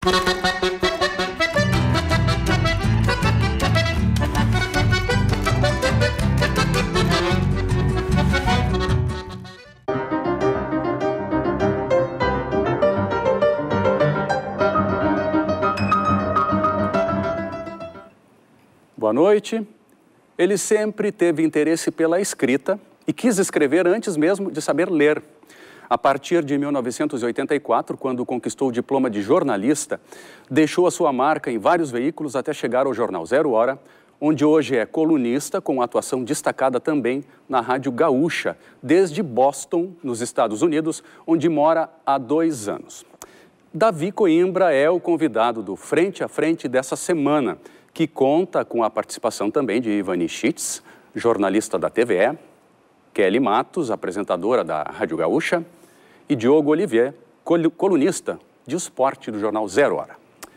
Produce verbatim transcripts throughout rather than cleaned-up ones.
Boa noite. Ele sempre teve interesse pela escrita e quis escrever antes mesmo de saber ler. A partir de mil novecentos e oitenta e quatro, quando conquistou o diploma de jornalista, deixou a sua marca em vários veículos até chegar ao jornal Zero Hora, onde hoje é colunista com atuação destacada também na Rádio Gaúcha, desde Boston, nos Estados Unidos, onde mora há dois anos. Davi Coimbra é o convidado do Frente a Frente dessa semana, que conta com a participação também de Ivani Schitz, jornalista da T V E, Kelly Matos, apresentadora da Rádio Gaúcha, e Diogo Olivier, colunista de esporte do jornal Zero Hora.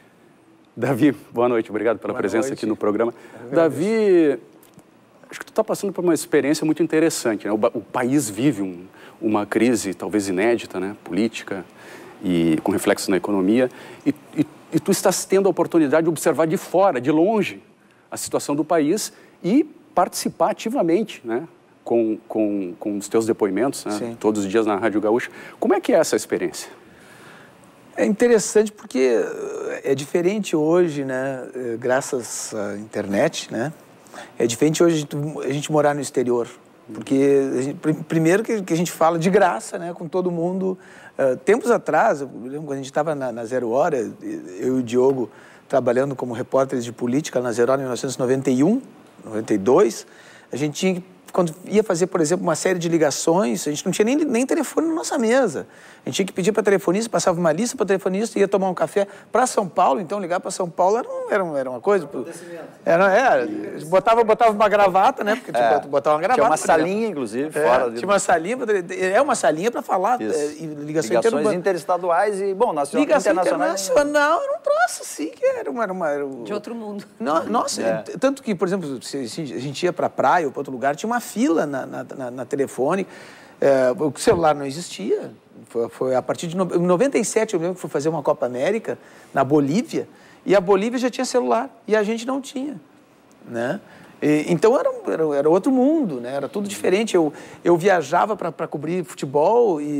Davi, boa noite, obrigado pela boa presença noite. Aqui no programa. Davi, acho que tu está passando por uma experiência muito interessante, né? O, o país vive um, uma crise talvez inédita, né? Política e com reflexos na economia, e, e E tu estás tendo a oportunidade de observar de fora, de longe, a situação do país e participar ativamente, né, com, com, com os teus depoimentos, né, todos os dias na Rádio Gaúcha. Como é que é essa experiência? É interessante porque é diferente hoje, né, graças à internet, né, é diferente hoje a gente morar no exterior. Porque, a gente, primeiro, que, que a gente fala de graça, né, com todo mundo. Uh, tempos atrás, eu lembro quando a gente estava na, na Zero Hora, eu e o Diogo trabalhando como repórteres de política na Zero Hora em mil novecentos e noventa e um, noventa e dois, a gente tinha, quando ia fazer, por exemplo, uma série de ligações, a gente não tinha nem, nem telefone na nossa mesa. A gente tinha que pedir para a telefonista, passava uma lista para o telefonista, ia tomar um café para São Paulo, então ligar para São Paulo era, um, era, um, era uma coisa... Era, era, botava, botava uma gravata, né? Porque é. tipo, botava uma gravata. Tinha uma salinha, inclusive, é, fora. Tinha uma salinha, é uma salinha para falar. É, ligações ligações interestaduais e, bom, nacional, ligação internacional. internacional era um troço, assim, que era uma... Era uma era um... De outro mundo. No, nossa, é. Tanto que, por exemplo, se a gente ia para a praia ou para outro lugar, tinha uma fila na, na, na, na telefone, é, o celular não existia. Foi, foi a partir de noventa e sete, eu lembro que fui fazer uma Copa América na Bolívia, e a Bolívia já tinha celular, e a gente não tinha, né? E, então era, era, era outro mundo, né? Era tudo diferente. Eu, eu viajava para cobrir futebol e,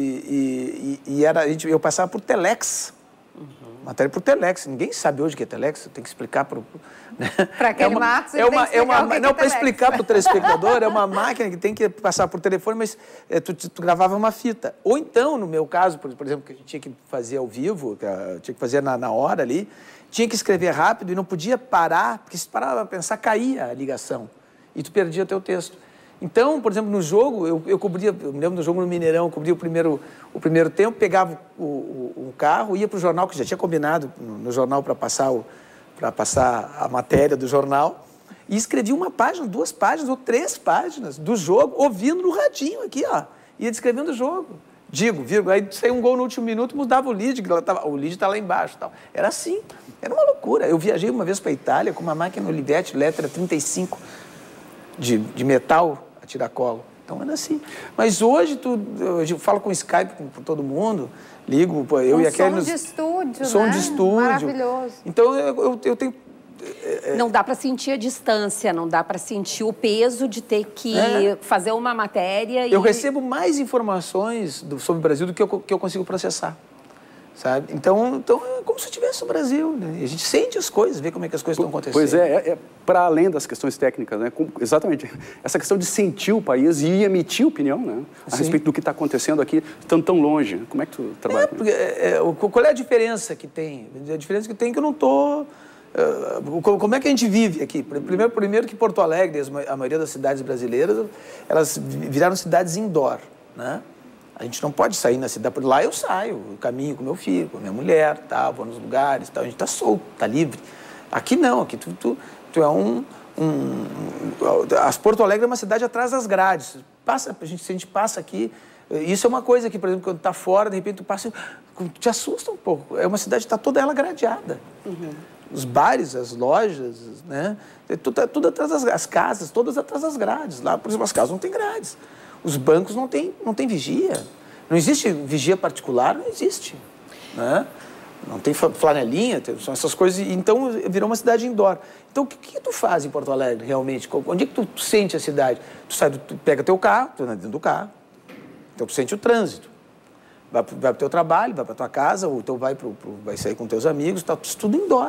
e, e era, a gente, eu passava por telex. Matéria por telex. Ninguém sabe hoje o que é telex, tem que explicar para o... Né? Para aquele é Matos, é uma, é uma, que Não, é para explicar para o telespectador, é uma máquina que tem que passar por telefone, mas é, tu, tu gravava uma fita. Ou então, no meu caso, por, por exemplo, que a gente tinha que fazer ao vivo, que a, tinha que fazer na, na hora ali, tinha que escrever rápido e não podia parar, porque se parava para pensar, caía a ligação. E tu perdia o teu texto. Então, por exemplo, no jogo, eu, eu cobria, eu me lembro do jogo no Mineirão, eu cobria o primeiro, o primeiro tempo, pegava o, o, o carro, ia para o jornal, que já tinha combinado no, no jornal para passar, o, para passar a matéria do jornal, e escrevia uma página, duas páginas ou três páginas do jogo, ouvindo no radinho aqui, ó, ia descrevendo o jogo. Digo, vírgula, aí saiu um gol no último minuto, mudava o lead, que ela tava, o lead está lá embaixo. Tal. Era assim, era uma loucura. Eu viajei uma vez para a Itália com uma máquina Olivetti, letra trinta e cinco, de, de metal, a tiracolo. Então era assim. Mas hoje tu, eu falo com Skype com, com todo mundo, ligo, pô, eu um e aquele... Som nos... de estúdio, som né? de estúdio. Maravilhoso. Então eu, eu, eu tenho... É, não dá para sentir a distância, não dá para sentir o peso de ter que é. fazer uma matéria. Eu e... recebo mais informações do, sobre o Brasil do que eu, que eu consigo processar. Sabe? Então, então é como se eu estivesse no Brasil, né? A gente sente as coisas, vê como é que as coisas estão acontecendo. Pois é, é, é para além das questões técnicas, né? Com, exatamente, essa questão de sentir o país e emitir opinião, né? A Sim. respeito do que está acontecendo aqui, tão, tão longe. Como é que tu trabalha? É, porque, é, é, qual é a diferença que tem? A diferença que tem é que eu não estou... Uh, como é que a gente vive aqui? Primeiro, primeiro que Porto Alegre, a maioria das cidades brasileiras, elas viraram cidades indoor, né? A gente não pode sair na cidade, por lá eu saio, eu caminho com meu filho, com minha mulher, tá, vou nos lugares, tá, a gente está solto, está livre. Aqui não, aqui tu, tu, tu é um, um... As Porto Alegre é uma cidade atrás das grades. Passa, a gente, se a gente passa aqui, isso é uma coisa que, por exemplo, quando tu está fora, de repente tu passa, te assusta um pouco. É uma cidade que está toda ela gradeada. Uhum. Os bares, as lojas, né? Tudo, tudo atrás das as casas, todas atrás das grades. Lá, por exemplo, as casas não têm grades. Os bancos não têm não tem vigia. Não existe vigia particular, não existe. Né? não tem flanelinha, são essas coisas, então virou uma cidade indoor. Então o que, que tu faz em Porto Alegre realmente? Onde é que tu, tu sente a cidade? Tu, sai, tu pega teu carro, tu anda dentro do carro, então tu sente o trânsito. Vai, vai para o teu trabalho, vai para a tua casa, ou então vai, pro, pro, vai sair com teus amigos, tá tudo indoor.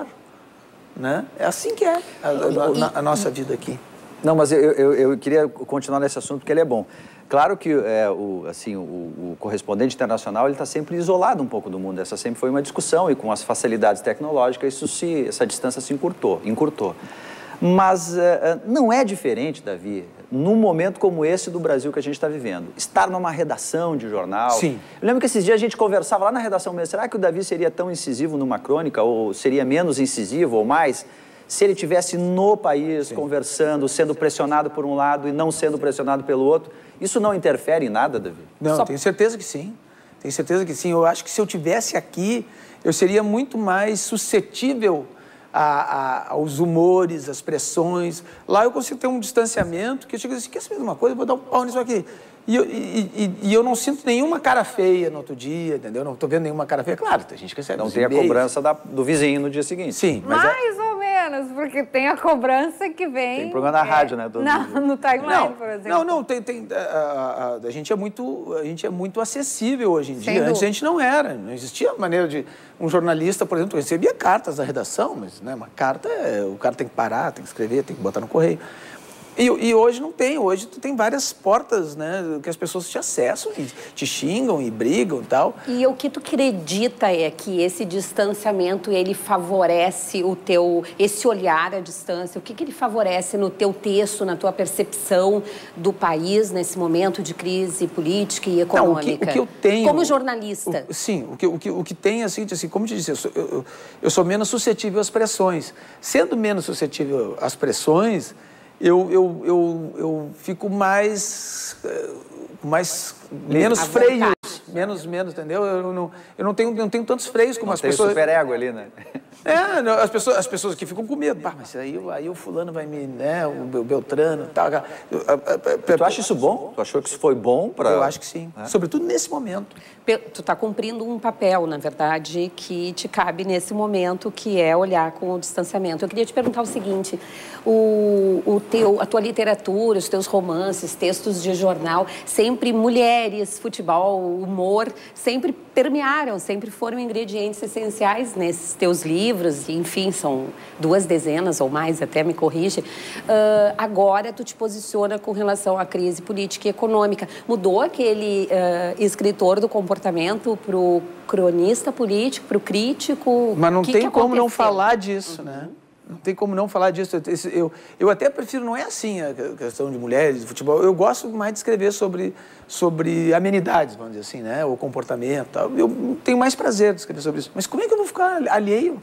Né? É assim que é a, a, a nossa vida aqui. Não, mas eu, eu, eu queria continuar nesse assunto porque ele é bom. Claro que é, o, assim, o, o correspondente internacional está sempre isolado um pouco do mundo. Essa sempre foi uma discussão e com as facilidades tecnológicas isso se, essa distância se encurtou. encurtou. Mas uh, não é diferente, Davi, num momento como esse do Brasil que a gente está vivendo. Estar numa redação de jornal. Sim. Eu lembro que esses dias a gente conversava lá na redação mesmo. Será que o Davi seria tão incisivo numa crônica ou seria menos incisivo ou mais se ele estivesse no país, Sim. conversando, sendo pressionado por um lado e não sendo pressionado pelo outro? Isso não interfere em nada, Davi? Não, Só... tenho certeza que sim. Tenho certeza que sim. Eu acho que se eu tivesse aqui, eu seria muito mais suscetível a, a, aos humores, às pressões. Lá eu consigo ter um distanciamento que eu chego assim, quer saber de uma coisa? Eu vou dar um pau nisso aqui. E eu, e, e, e eu não sinto nenhuma cara feia no outro dia, entendeu? Não estou vendo nenhuma cara feia. Claro, a gente recebe Não tem a cobrança da, do vizinho no dia seguinte. Sim. Mas Mais é... ou menos, porque tem a cobrança que vem... Tem programa na é, rádio, né? Não, no timeline, não, por exemplo. Não, não, tem... tem a, a, a, gente é muito, a gente é muito acessível hoje em dia. Sem Antes dúvida. a gente não era. Não existia maneira de... Um jornalista, por exemplo, recebia cartas da redação, mas né, uma carta, é, o cara tem que parar, tem que escrever, tem que botar no correio. E, e hoje não tem, hoje tu tem várias portas, né, que as pessoas te acessam e te xingam e brigam e tal. E o que tu acredita é que esse distanciamento, ele favorece o teu, esse olhar à distância, o que, que ele favorece no teu texto, na tua percepção do país nesse momento de crise política e econômica? Não, o, que, o que eu tenho... Como jornalista. O, sim, o que, o, que, o que tem, assim, assim como eu te disse, eu sou, eu, eu sou menos suscetível às pressões. Sendo menos suscetível às pressões... Eu, eu, eu, eu fico mais, mais menos freios, menos, menos, entendeu? Eu não, eu não, tenho, não tenho tantos freios como não as tem pessoas... Tem super ego ali, né? É, não, as, pessoas, as pessoas que ficam com medo. Pá, mas aí, aí o fulano vai me, né, o Beltrano e tal. Tu acha isso bom? Tu achou que isso foi bom para... Eu acho que sim, é? Sobretudo nesse momento. Tu está cumprindo um papel, na verdade, que te cabe nesse momento, que é olhar com o distanciamento. Eu queria te perguntar o seguinte, o, o teu, a tua literatura, os teus romances, textos de jornal, sempre mulheres, futebol, humor, sempre permearam, sempre foram ingredientes essenciais nesses teus livros, enfim, são duas dezenas ou mais, até me corrige. Uh, agora tu te posiciona com relação à crise política e econômica. Mudou aquele uh, escritor do comportamento para o cronista político, para o crítico? Mas não que tem que como não aconteceu? falar disso, Uhum. né? Não tem como não falar disso. Eu, eu até prefiro, não é assim a questão de mulheres, de futebol. Eu gosto mais de escrever sobre, sobre amenidades, vamos dizer assim, né? O comportamento. Tal. Eu tenho mais prazer de escrever sobre isso. Mas como é que eu vou ficar alheio,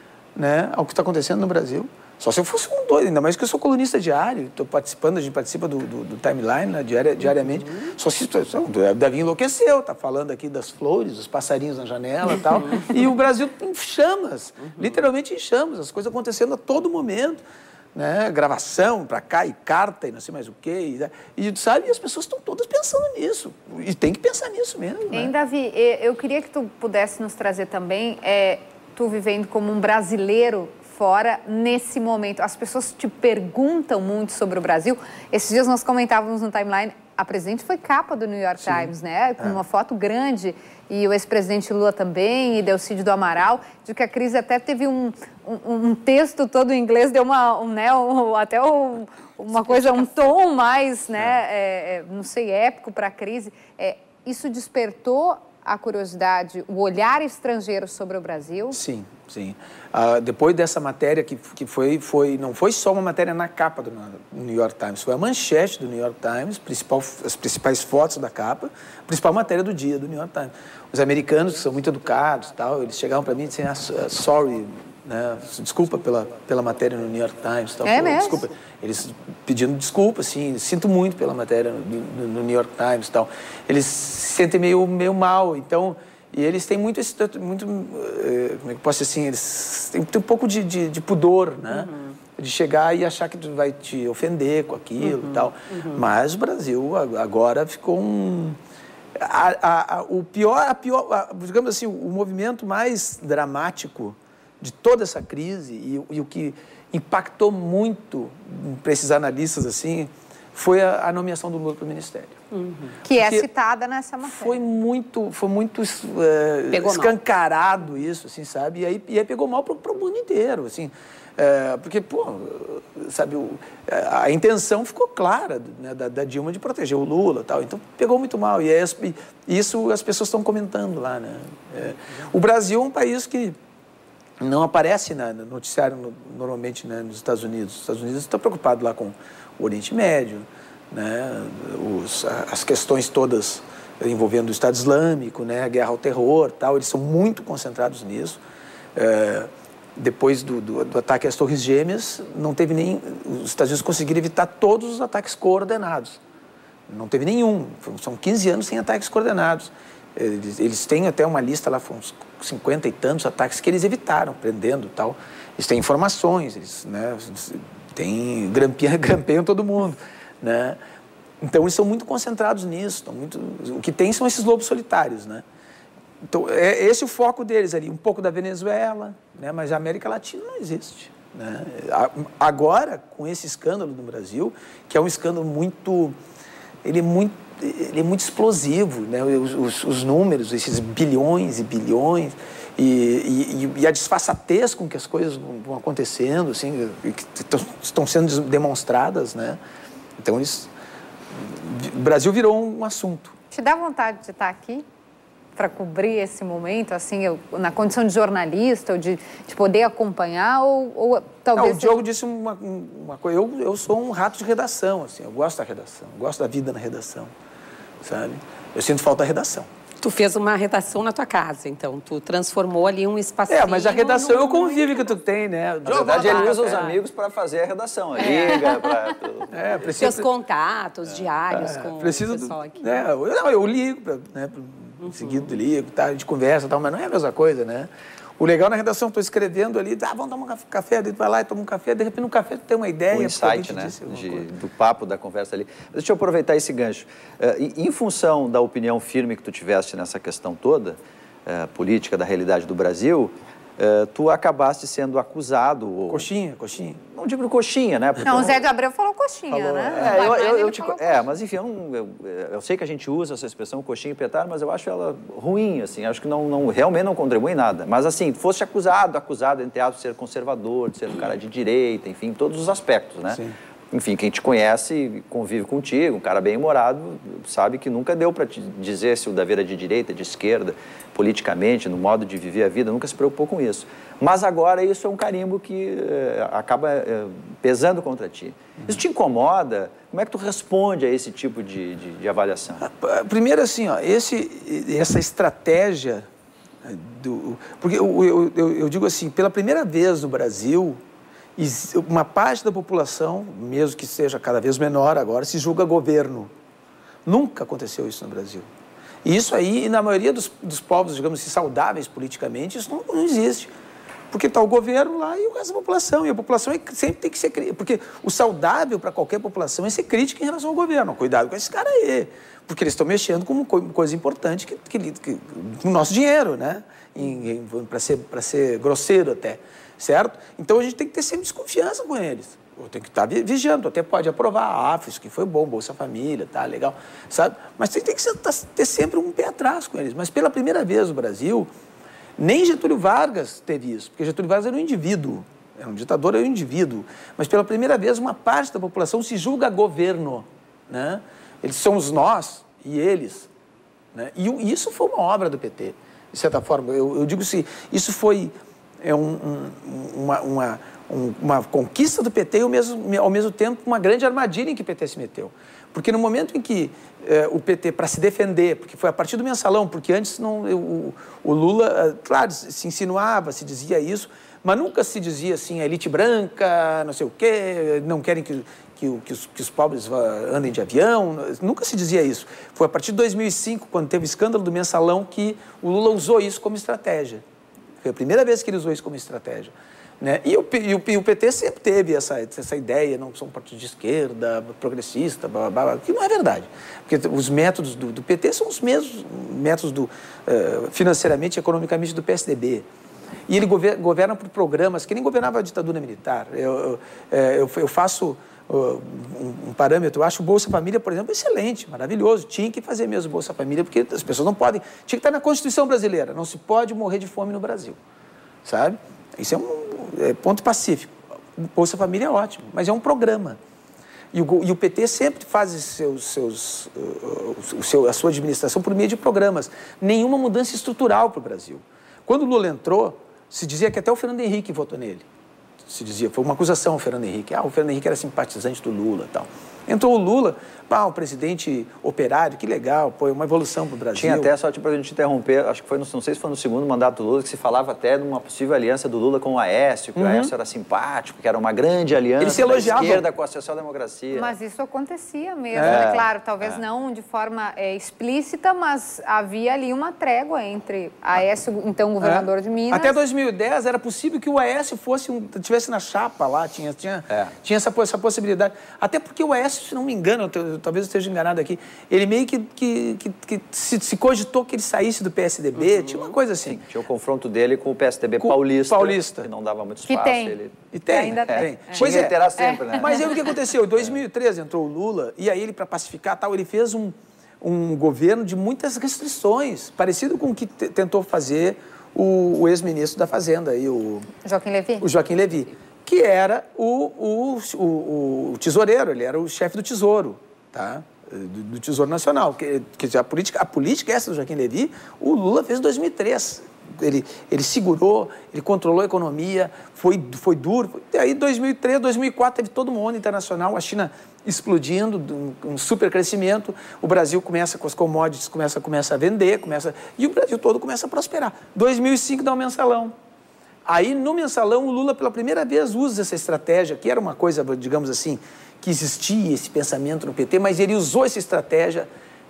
né, ao que está acontecendo no Brasil? Só se eu fosse um doido, ainda mais que eu sou colunista diário, estou participando, a gente participa do, do, do timeline, né, diari, diariamente. Uhum. Só se o Davi enlouqueceu, está falando aqui das flores, dos passarinhos na janela e tal. E o Brasil em chamas, uhum. literalmente em chamas, as coisas acontecendo a todo momento. Né? Gravação para cá e carta e não sei mais o quê. E, e sabe, as pessoas estão todas pensando nisso. E tem que pensar nisso mesmo. Né? Hein, Davi, eu queria que tu pudesse nos trazer também, é, tu vivendo como um brasileiro fora nesse momento. As pessoas te perguntam muito sobre o Brasil. Esses dias nós comentávamos no timeline, a presidente foi capa do New York Sim. Times, né? Com é. uma foto grande, e o ex-presidente Lula também, e Delcídio do Amaral, de que a crise até teve um, um, um texto todo em inglês, deu uma, um, né, um, até um, uma coisa, um tom mais, né, é. É, não sei, épico para a crise. É, isso despertou a curiosidade, o olhar estrangeiro sobre o Brasil? Sim, sim. Uh, depois dessa matéria, que, que foi, foi, não foi só uma matéria na capa do New York Times, foi a manchete do New York Times, principal, as principais fotos da capa, a principal matéria do dia do New York Times. Os americanos, que são muito educados, tal, eles chegavam para mim e diziam, ah, sorry, né, desculpa pela, pela matéria no New York Times. Tal, é pô, mesmo? Desculpa. Eles pedindo desculpa, assim, sinto muito pela matéria no, no New York Times e tal. Eles se sentem meio, meio mal, então... E eles têm muito, esse, muito como é que posso dizer assim, eles têm, têm um pouco de, de, de pudor, né? Uhum. De chegar e achar que tu vai te ofender com aquilo uhum. e tal. Uhum. Mas o Brasil agora ficou um... a, a, a, o pior, a pior a, digamos assim, o, o movimento mais dramático de toda essa crise e, e o que impactou muito para esses analistas assim foi a, a nomeação do Lula para o Ministério. Uhum. Que é citada nessa matéria. Foi muito, foi muito uh, escancarado mal. Isso, assim, sabe? E aí, e aí pegou mal para o mundo inteiro, assim. É, porque, pô, sabe, o, a intenção ficou clara, né, da, da Dilma de proteger o Lula e tal, então pegou muito mal. E, é, e isso as pessoas estão comentando lá, né? É, o Brasil é um país que não aparece na, no noticiário no, normalmente, né, nos Estados Unidos. Os Estados Unidos estão preocupados lá com o Oriente Médio, né, os, as questões todas envolvendo o Estado Islâmico, né, a guerra ao terror, tal, eles são muito concentrados nisso. É, depois do, do, do ataque às Torres Gêmeas, não teve nem, os Estados Unidos conseguiram evitar todos os ataques coordenados. Não teve nenhum, são quinze anos sem ataques coordenados. Eles, eles têm até uma lista lá, uns cinquenta e tantos ataques que eles evitaram, prendendo e tal. Eles têm informações, eles, né, têm, grampeiam, grampeiam todo mundo, né? Então, eles são muito concentrados nisso. Estão muito, o que tem são esses lobos solitários, né? Então, é esse o foco deles ali, um pouco da Venezuela, né? Mas a América Latina não existe, né? Agora, com esse escândalo no Brasil, que é um escândalo muito... Ele é muito, ele é muito explosivo, né? Os, os, os números, esses bilhões e bilhões, e, e, e a disfarçatez com que as coisas vão acontecendo, assim, que estão sendo demonstradas, né? Então, isso, o Brasil virou um assunto. Te dá vontade de estar aqui para cobrir esse momento, assim, eu, na condição de jornalista, ou de, de poder acompanhar, ou, ou talvez... Não, o Diogo disse uma, uma coisa, eu, eu sou um rato de redação, assim, eu gosto da redação, eu gosto da vida na redação, sabe? Eu sinto falta da redação. Tu fez uma redação na tua casa, então, tu transformou ali um espacinho... É, mas a redação é o convívio que tu tem, né? Na verdade, ele usa os amigos para fazer a redação, é. Liga para... É, precisa... Seus contatos diários é, com preciso, o pessoal aqui. É, eu, não, eu ligo, pra, né, uhum. seguido ligo, tá, a gente conversa e tal, mas não é a mesma coisa, né? O legal na redação, estou escrevendo ali, ah, vamos tomar um café, daí tu vai lá e toma um café, de repente no café tu tem uma ideia. O insight, né, de, do papo, da conversa ali. Deixa eu aproveitar esse gancho. Uh, em, em função da opinião firme que tu tiveste nessa questão toda, uh, política da realidade do Brasil, uh, tu acabaste sendo acusado... Ou... Coxinha, coxinha. Não digo coxinha, né? Porque não, o Zé de Abreu falou coxinha, falou, né? É, eu, eu, eu te, é mas enfim, eu, eu, eu sei que a gente usa essa expressão coxinha e petar, mas eu acho ela ruim, assim, acho que não, não, realmente não contribui em nada. Mas assim, fosse acusado, acusado, entre aspas, de ser conservador, de ser um cara de direita, enfim, todos os aspectos, né? Sim. Enfim, quem te conhece, convive contigo, um cara bem-humorado, sabe que nunca deu para te dizer se o Davi era de direita, de esquerda, politicamente, no modo de viver a vida, nunca se preocupou com isso. Mas agora isso é um carimbo que eh, acaba eh, pesando contra ti. Isso te incomoda? Como é que tu responde a esse tipo de, de, de avaliação? Primeiro, assim, ó, esse, essa estratégia do... Porque eu, eu, eu, eu digo assim, pela primeira vez no Brasil, uma parte da população, mesmo que seja cada vez menor agora, se julga governo. Nunca aconteceu isso no Brasil. E isso aí, na maioria dos, dos povos, digamos assim, saudáveis politicamente, isso não, não existe. Porque está o governo lá e o resto da população. E a população é, sempre tem que ser... Porque o saudável para qualquer população é ser crítica em relação ao governo. Cuidado com esse cara aí. Porque eles estão mexendo com uma coisa importante, que, que, que, com o nosso dinheiro, né? Para ser, para ser grosseiro até. Certo? Então, a gente tem que ter sempre desconfiança com eles. Tem que estar vigiando, até pode aprovar a AF, isso que foi bom, Bolsa Família, tá, legal, sabe? Mas tem, tem que ter sempre um pé atrás com eles. Mas pela primeira vez no Brasil, nem Getúlio Vargas teve isso, porque Getúlio Vargas era um indivíduo, era um ditador, era um indivíduo. Mas pela primeira vez, uma parte da população se julga governo, né? Eles somos nós e eles, né? E isso foi uma obra do P T, de certa forma. Eu, eu digo assim, isso foi... É um, um, uma, uma, um, uma conquista do P T e ao mesmo, ao mesmo tempo uma grande armadilha em que o P T se meteu. Porque no momento em que eh, o P T, para se defender, porque foi a partir do mensalão, porque antes não, o, o Lula, claro, se insinuava, se dizia isso, mas nunca se dizia assim, a elite branca, não sei o quê, não querem que, que, que, os, que os pobres andem de avião, nunca se dizia isso. Foi a partir de dois mil e cinco, quando teve o escândalo do mensalão, que o Lula usou isso como estratégia. Foi a primeira vez que ele usou isso como estratégia. Né? E, o, e, o, e o P T sempre teve essa, essa ideia, não são um partido de esquerda, progressista, blá, blá, blá, que não é verdade. Porque os métodos do, do P T são os mesmos métodos do, uh, financeiramente e economicamente do P S D B. E ele governa, governa por programas que nem governava a ditadura militar. Eu, eu, eu, eu faço uh, um, um parâmetro, eu acho o Bolsa Família, por exemplo, excelente, maravilhoso. Tinha que fazer mesmo o Bolsa Família, porque as pessoas não podem... Tinha que estar na Constituição brasileira, não se pode morrer de fome no Brasil, sabe? Isso é um é, ponto pacífico. O Bolsa Família é ótimo, mas é um programa. E o, e o P T sempre faz seus, seus, uh, o seu, a sua administração por meio de programas. Nenhuma mudança estrutural para o Brasil. Quando o Lula entrou, se dizia que até o Fernando Henrique votou nele. Se dizia, foi uma acusação ao Fernando Henrique. Ah, o Fernando Henrique era simpatizante do Lula e tal. Entrou o Lula, pá, um presidente operário, que legal, pô, uma evolução para o Brasil. Tinha até, só para a gente interromper, acho que foi, no, não sei se foi no segundo mandato do Lula, que se falava até de uma possível aliança do Lula com o Aécio, que uhum. o Aécio era simpático, que era uma grande aliança Ele se elogiava. Da esquerda com a social-democracia. Mas isso acontecia mesmo, é, né? Claro, talvez é. não de forma é, explícita, mas havia ali uma trégua entre Aécio, então governador é. de Minas... Até dois mil e dez era possível que o Aécio fosse um, tivesse na chapa lá, tinha, tinha, é. tinha essa, essa possibilidade. Até porque o Aécio, se não me engano, eu, talvez eu esteja enganado aqui, ele meio que, que, que, que se, se cogitou que ele saísse do P S D B, uhum. tinha uma coisa assim. Sim, tinha o confronto dele com o P S D B com paulista, paulista, que não dava muito que espaço. Tem. Ele... E tem, ainda é. tem. tem. É. Pois é, terá é. sempre, né? Mas aí o que aconteceu? Em dois mil e treze entrou o Lula, e aí ele, para pacificar tal, ele fez um, um governo de muitas restrições, parecido com o que tentou fazer o, o ex-ministro da Fazenda, aí, o Joaquim Levy. O Joaquim Levy, que era o, o, o, o tesoureiro, ele era o chefe do Tesouro, tá? Do, do Tesouro Nacional. Que, que a, política, a política essa do Joaquim Levy, o Lula fez em dois mil e três. Ele, ele segurou, ele controlou a economia, foi, foi duro. E aí, dois mil e três, dois mil e quatro, teve todo uma onda internacional, a China explodindo, um, um super crescimento, o Brasil começa com as commodities, começa, começa a vender, começa, e o Brasil todo começa a prosperar. dois mil e cinco dá um mensalão. Aí, no mensalão, o Lula, pela primeira vez, usa essa estratégia, que era uma coisa, digamos assim, que existia esse pensamento no P T, mas ele usou essa estratégia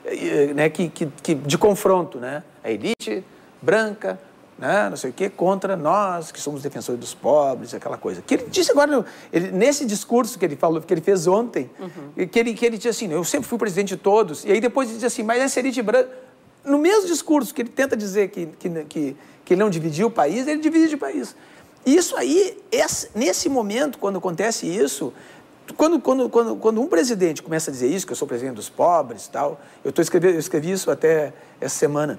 né, que, que, que, de confronto, né? A elite branca, né, não sei o quê, contra nós, que somos defensores dos pobres, aquela coisa. Que ele disse agora, ele, nesse discurso que ele falou, que ele fez ontem, uhum. que, ele, que ele disse assim, eu sempre fui presidente de todos, e aí depois ele disse assim, mas essa elite branca, no mesmo discurso que ele tenta dizer que, que, que, que ele não dividiu o país, ele divide o país. E isso aí, esse, nesse momento, quando acontece isso, quando, quando, quando, quando um presidente começa a dizer isso, que eu sou presidente dos pobres e tal, eu, tô escrevendo, eu escrevi isso até essa semana.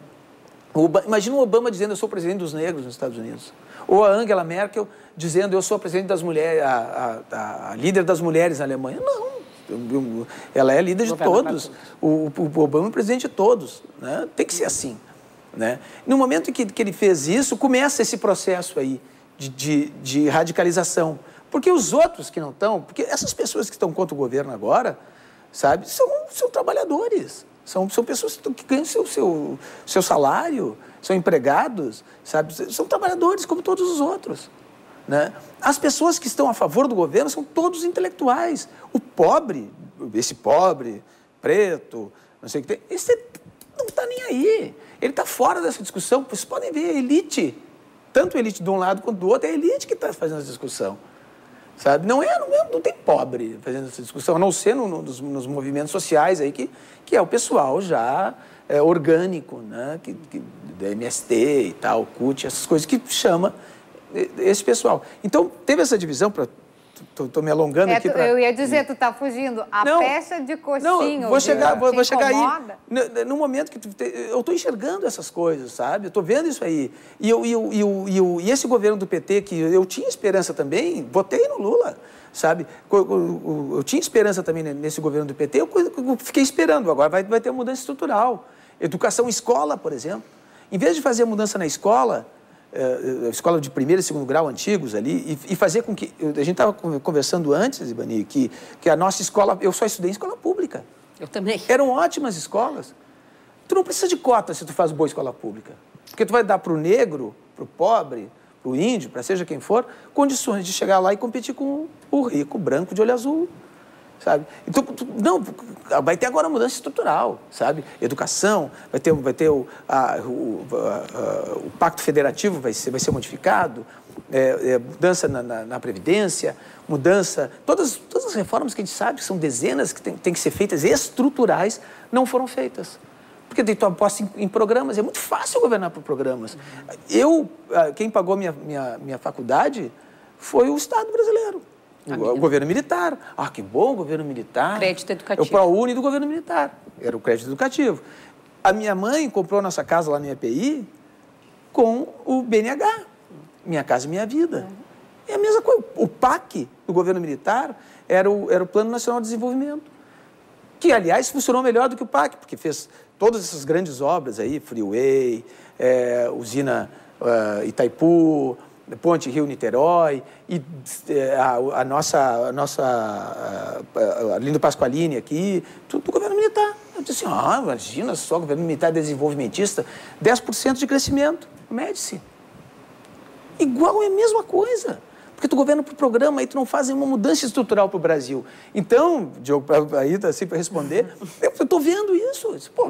O Obama, imagina o Obama dizendo eu sou presidente dos negros nos Estados Unidos. Ou a Angela Merkel dizendo eu sou a presidente das mulheres, a, a, a líder das mulheres na Alemanha. Não, eu, eu, ela é líder de todos. O, o Obama é presidente de todos. Né? Tem que ser assim. Né? No momento em que, que ele fez isso, começa esse processo aí de, de, de radicalização. Porque os outros que não estão, porque essas pessoas que estão contra o governo agora, sabe, são, são trabalhadores. São, são pessoas que ganham seu, seu, seu salário, são empregados, sabe? São trabalhadores como todos os outros. Né? As pessoas que estão a favor do governo são todos intelectuais. O pobre, esse pobre, preto, não sei o que tem, esse não está nem aí. Ele está fora dessa discussão. Vocês podem ver a elite, tanto a elite de um lado quanto do outro, é a elite que está fazendo essa discussão. Sabe? Não, é, não, é, não tem pobre fazendo essa discussão, a não ser no, no, nos, nos movimentos sociais, aí, que, que é o pessoal já é, orgânico, né? que, que, da M S T e tal, C U T, essas coisas que chama esse pessoal. Então, teve essa divisão, pra, tô, tô me alongando é, aqui. Tu, pra... Eu ia dizer, tu tá fugindo, a não, peça de coxinho. Não, vou chegar, vou, vou chegar aí, no, no momento que tu, eu estou enxergando essas coisas, sabe? Eu estou vendo isso aí. E, eu, e, eu, e, eu, e, eu, e esse governo do P T, que eu tinha esperança também, votei no Lula, sabe? Eu, eu, eu tinha esperança também nesse governo do P T, eu, eu fiquei esperando, agora vai, vai ter uma mudança estrutural. Educação, escola, por exemplo. Em vez de fazer a mudança na escola, Uh, escola de primeiro e segundo grau antigos ali, e, e fazer com que... A gente estava conversando antes, Ibani, que, que a nossa escola... Eu só estudei em escola pública. Eu também. Eram ótimas escolas. Tu não precisa de cota se tu faz boa escola pública. Porque tu vai dar para o negro, para o pobre, para o índio, para seja quem for, condições de chegar lá e competir com o rico branco de olho azul. sabe? Então, tu, não, vai ter agora mudança estrutural, sabe? Educação, vai ter, vai ter o, a, o, a, a, o Pacto Federativo vai ser, vai ser modificado, é, é, mudança na, na, na Previdência, mudança... Todas, todas as reformas que a gente sabe, que são dezenas, que tem, tem que ser feitas, estruturais, não foram feitas. Porque tu aposta em, em programas, é muito fácil governar por programas. Eu, quem pagou minha, minha, minha faculdade foi o Estado brasileiro. O, o governo militar. Ah, que bom, o governo militar. Crédito educativo. É o ProUni do governo militar. Era o crédito educativo. A minha mãe comprou a nossa casa lá no I P I com o B N H. Minha Casa Minha Vida. É a mesma coisa. O P A C do governo militar era o, era o Plano Nacional de Desenvolvimento. Que, aliás, funcionou melhor do que o P A C, porque fez todas essas grandes obras aí, Freeway, é, usina uh, Itaipu, Ponte Rio-Niterói, e é, a, a nossa, a nossa a, a Lindo Pasqualini aqui, tudo do governo militar. Eu disse assim, ah, imagina só, governo militar desenvolvimentista, dez por cento de crescimento, mede-se. Igual é a mesma coisa. Porque tu governa por programa, aí tu não faz uma mudança estrutural para o Brasil. Então, Diogo, aí assim, para responder, eu estou vendo isso. Pô,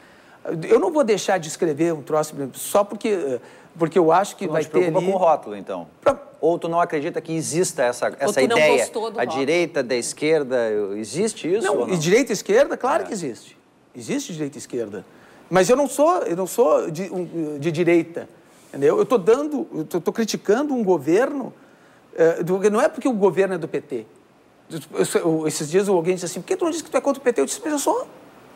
eu não vou deixar de escrever um troço só porque, porque eu acho que tu não vai te ter ali... preocupa com o rótulo, então? Pra... Ou tu não acredita que exista essa, essa ideia? A direita, da esquerda, existe isso? Não, ou não? E direita e esquerda, claro é. que existe. Existe direita e esquerda. Mas eu não sou, eu não sou de, de direita. Entendeu? Eu estou dando, eu estou criticando um governo, é, do, não é porque o governo é do P T. Eu, eu, esses dias alguém disse assim, por que tu não disse que tu é contra o P T? Eu disse, mas eu sou.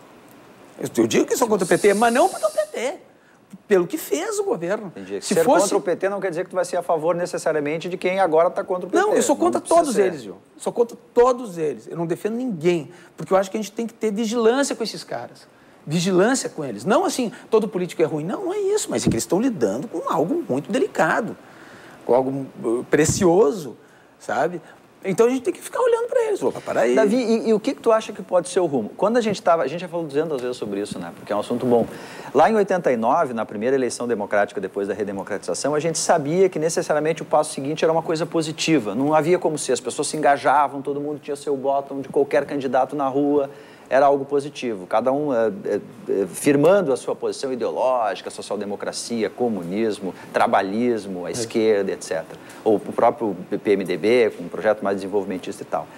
Eu, eu digo que sou contra o P T, mas não porque é o P T. Pelo que fez o governo. Entendi. Se ser fosse... contra o P T não quer dizer que tu vai ser a favor necessariamente de quem agora está contra o P T. Não, eu sou contra não todos ser. eles, João. Sou contra todos eles. Eu não defendo ninguém, porque eu acho que a gente tem que ter vigilância com esses caras. Vigilância com eles. Não assim, todo político é ruim. Não, não é isso, mas é que eles estão lidando com algo muito delicado, com algo precioso, sabe? Então a gente tem que ficar olhando para eles. Opa, para aí. Davi, e, e o que, que tu acha que pode ser o rumo? Quando a gente estava, a gente já falou duzentas vezes sobre isso, né? Porque é um assunto bom. Lá em oitenta e nove, na primeira eleição democrática depois da redemocratização, a gente sabia que necessariamente o passo seguinte era uma coisa positiva. Não havia como ser, as pessoas se engajavam, todo mundo tinha seu botão de qualquer candidato na rua. Era algo positivo, cada um é, é, firmando a sua posição ideológica, social-democracia, comunismo, trabalhismo, a esquerda, etcétera. Ou o próprio P M D B, com um projeto mais desenvolvimentista e tal.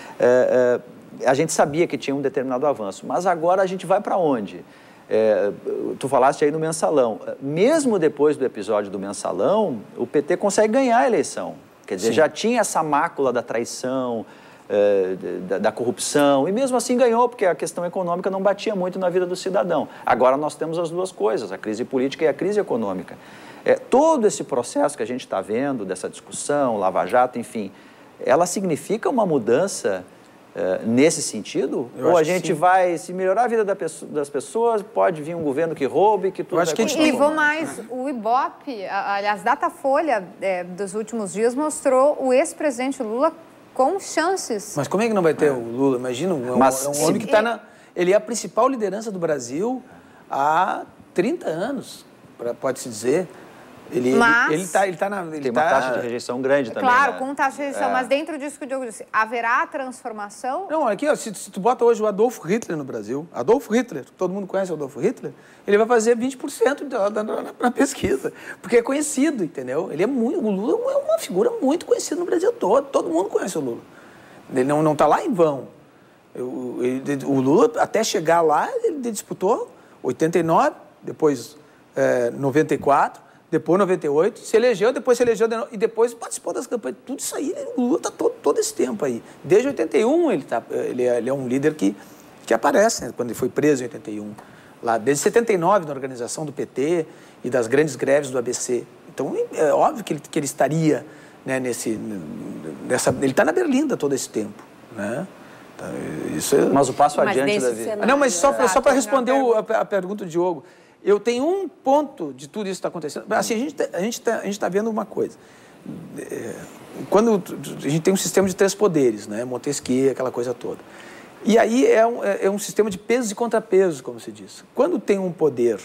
É, é, a gente sabia que tinha um determinado avanço, mas agora a gente vai para onde? É, tu falaste aí no Mensalão. Mesmo depois do episódio do Mensalão, o P T consegue ganhar a eleição. Quer dizer, Sim. já tinha essa mácula da traição, Da, da corrupção, e mesmo assim ganhou, porque a questão econômica não batia muito na vida do cidadão. Agora nós temos as duas coisas, a crise política e a crise econômica. É, todo esse processo que a gente está vendo, dessa discussão, Lava Jato, enfim, ela significa uma mudança é, nesse sentido? Eu Ou a gente vai, se melhorar a vida da pessoa, das pessoas, pode vir um governo que roube, que tudo... Eu acho que e vou mais, o Ibope, aliás, Datafolha é, dos últimos dias mostrou o ex-presidente Lula com chances. Mas como é que não vai ter é. o Lula? Imagina, um, Mas, é um homem que está na... Ele é a principal liderança do Brasil há trinta anos, pode-se dizer. Ele mas, ele está ele tá na... Ele tem uma tá... taxa de rejeição grande também, Claro, né? com taxa de rejeição, é. mas dentro disso que o Diogo disse, haverá transformação? Não, aqui, ó, se, se tu bota hoje o Adolf Hitler no Brasil, Adolf Hitler, todo mundo conhece o Adolf Hitler, ele vai fazer vinte por cento da, da, da, na pesquisa, porque é conhecido, entendeu? Ele é muito, o Lula é uma figura muito conhecida no Brasil todo, todo mundo conhece o Lula. Ele não está lá em vão. Eu, ele, o Lula, até chegar lá, ele disputou oitenta e nove, depois é, noventa e quatro, depois noventa e oito, se elegeu, depois se elegeu de novo, e depois participou das campanhas. Tudo isso aí, o Lula está todo, todo esse tempo aí. Desde oitenta e um ele, tá, ele, é, ele é um líder que, que aparece, né, quando ele foi preso em oitenta e um. Lá, desde setenta e nove, na organização do P T e das grandes greves do A B C. Então, é óbvio que ele, que ele estaria... Né, nesse, nessa, ele está na Berlinda todo esse tempo, né? Então, isso é... Mas o passo mas adiante da vida. Cenário, não, mas só, é. só para responder o, a, a pergunta do Diogo, eu tenho um ponto de tudo isso que está acontecendo. Assim, a gente a gente está a gente tá vendo uma coisa. É, quando a gente tem um sistema de três poderes, né? Montesquieu, aquela coisa toda. E aí é um, é um sistema de pesos e contrapesos, como se diz. Quando tem um poder...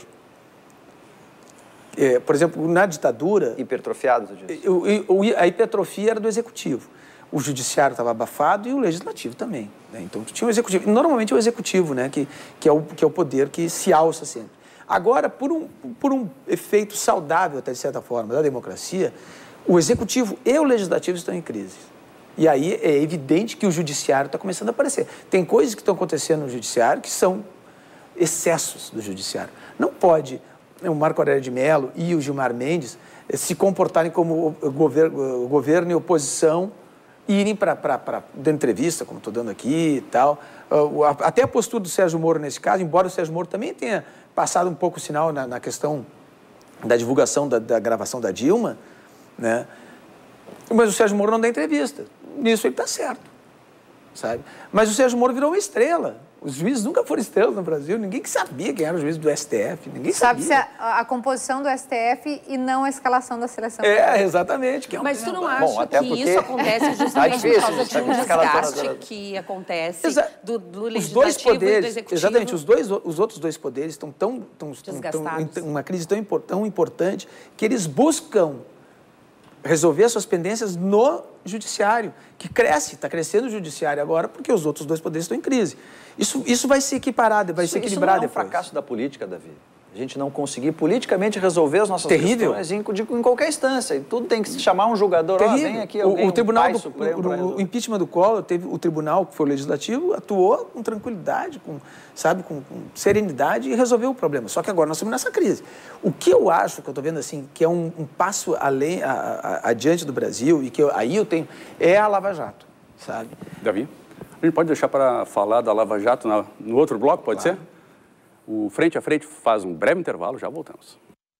É, por exemplo, na ditadura... Hipertrofiado, tu diz. O, o, a hipertrofia era do executivo. o judiciário estava abafado e o legislativo também, né? Então, tu tinha o executivo. Normalmente é o executivo, né? que, que, é o, que é o poder que se alça sempre. Agora, por um, por um efeito saudável, até de certa forma, da democracia, o executivo e o legislativo estão em crise. E aí é evidente que o judiciário está começando a aparecer. Tem coisas que estão acontecendo no judiciário que são excessos do judiciário. Não pode o Marco Aurélio de Mello e o Gilmar Mendes se comportarem como o governo, o governo e oposição e irem para dar entrevista, como estou dando aqui e tal. Até a postura do Sérgio Moro nesse caso, embora o Sérgio Moro também tenha passado um pouco o sinal na, na questão da divulgação da, da gravação da Dilma, né? Mas o Sérgio Moro não dá entrevista. Nisso ele está certo, sabe? Mas o Sérgio Moro virou uma estrela. Os juízes nunca foram estrelas no Brasil. Ninguém que sabia quem era o juiz do S T F. Ninguém Sabe sabia. se a, a composição do S T F e não a escalação da seleção. É, exatamente. Que é um Mas tu não tema. acha Bom, até que porque isso acontece justamente tá difícil, por causa de um essa escalação desgaste da- que acontece Exa- do, do Os legislativo dois e do poderes, executivo? exatamente, os, dois, os outros dois poderes estão tão, tão, tão, tão, Desgastados. em uma crise tão, impor- tão importante que eles buscam resolver suas pendências no judiciário, que cresce, está crescendo o judiciário agora porque os outros dois poderes estão em crise. Isso, isso vai se equiparar, vai Isso, se isso equilibrar não é um depois. fracasso da política, Davi. A gente não conseguir politicamente resolver as nossas Terrível. questões em, de- em qualquer instância. E tudo tem que se chamar um julgador. Ó, Terrível. vem aqui o, alguém, o um tribunal pai do, supremo pra o, o resolver. impeachment do Collor, teve o tribunal, que foi o legislativo, atuou com tranquilidade, com, sabe, com, com serenidade e resolveu o problema. Só que agora nós estamos nessa crise. O que eu acho, que eu estou vendo assim, que é um, um passo além, a, a, adiante do Brasil, e que eu, aí eu tenho, é a Lava Jato, sabe? Davi, a gente pode deixar para falar da Lava Jato na, no outro bloco, pode Claro. ser? O Frente a Frente faz um breve intervalo, já voltamos.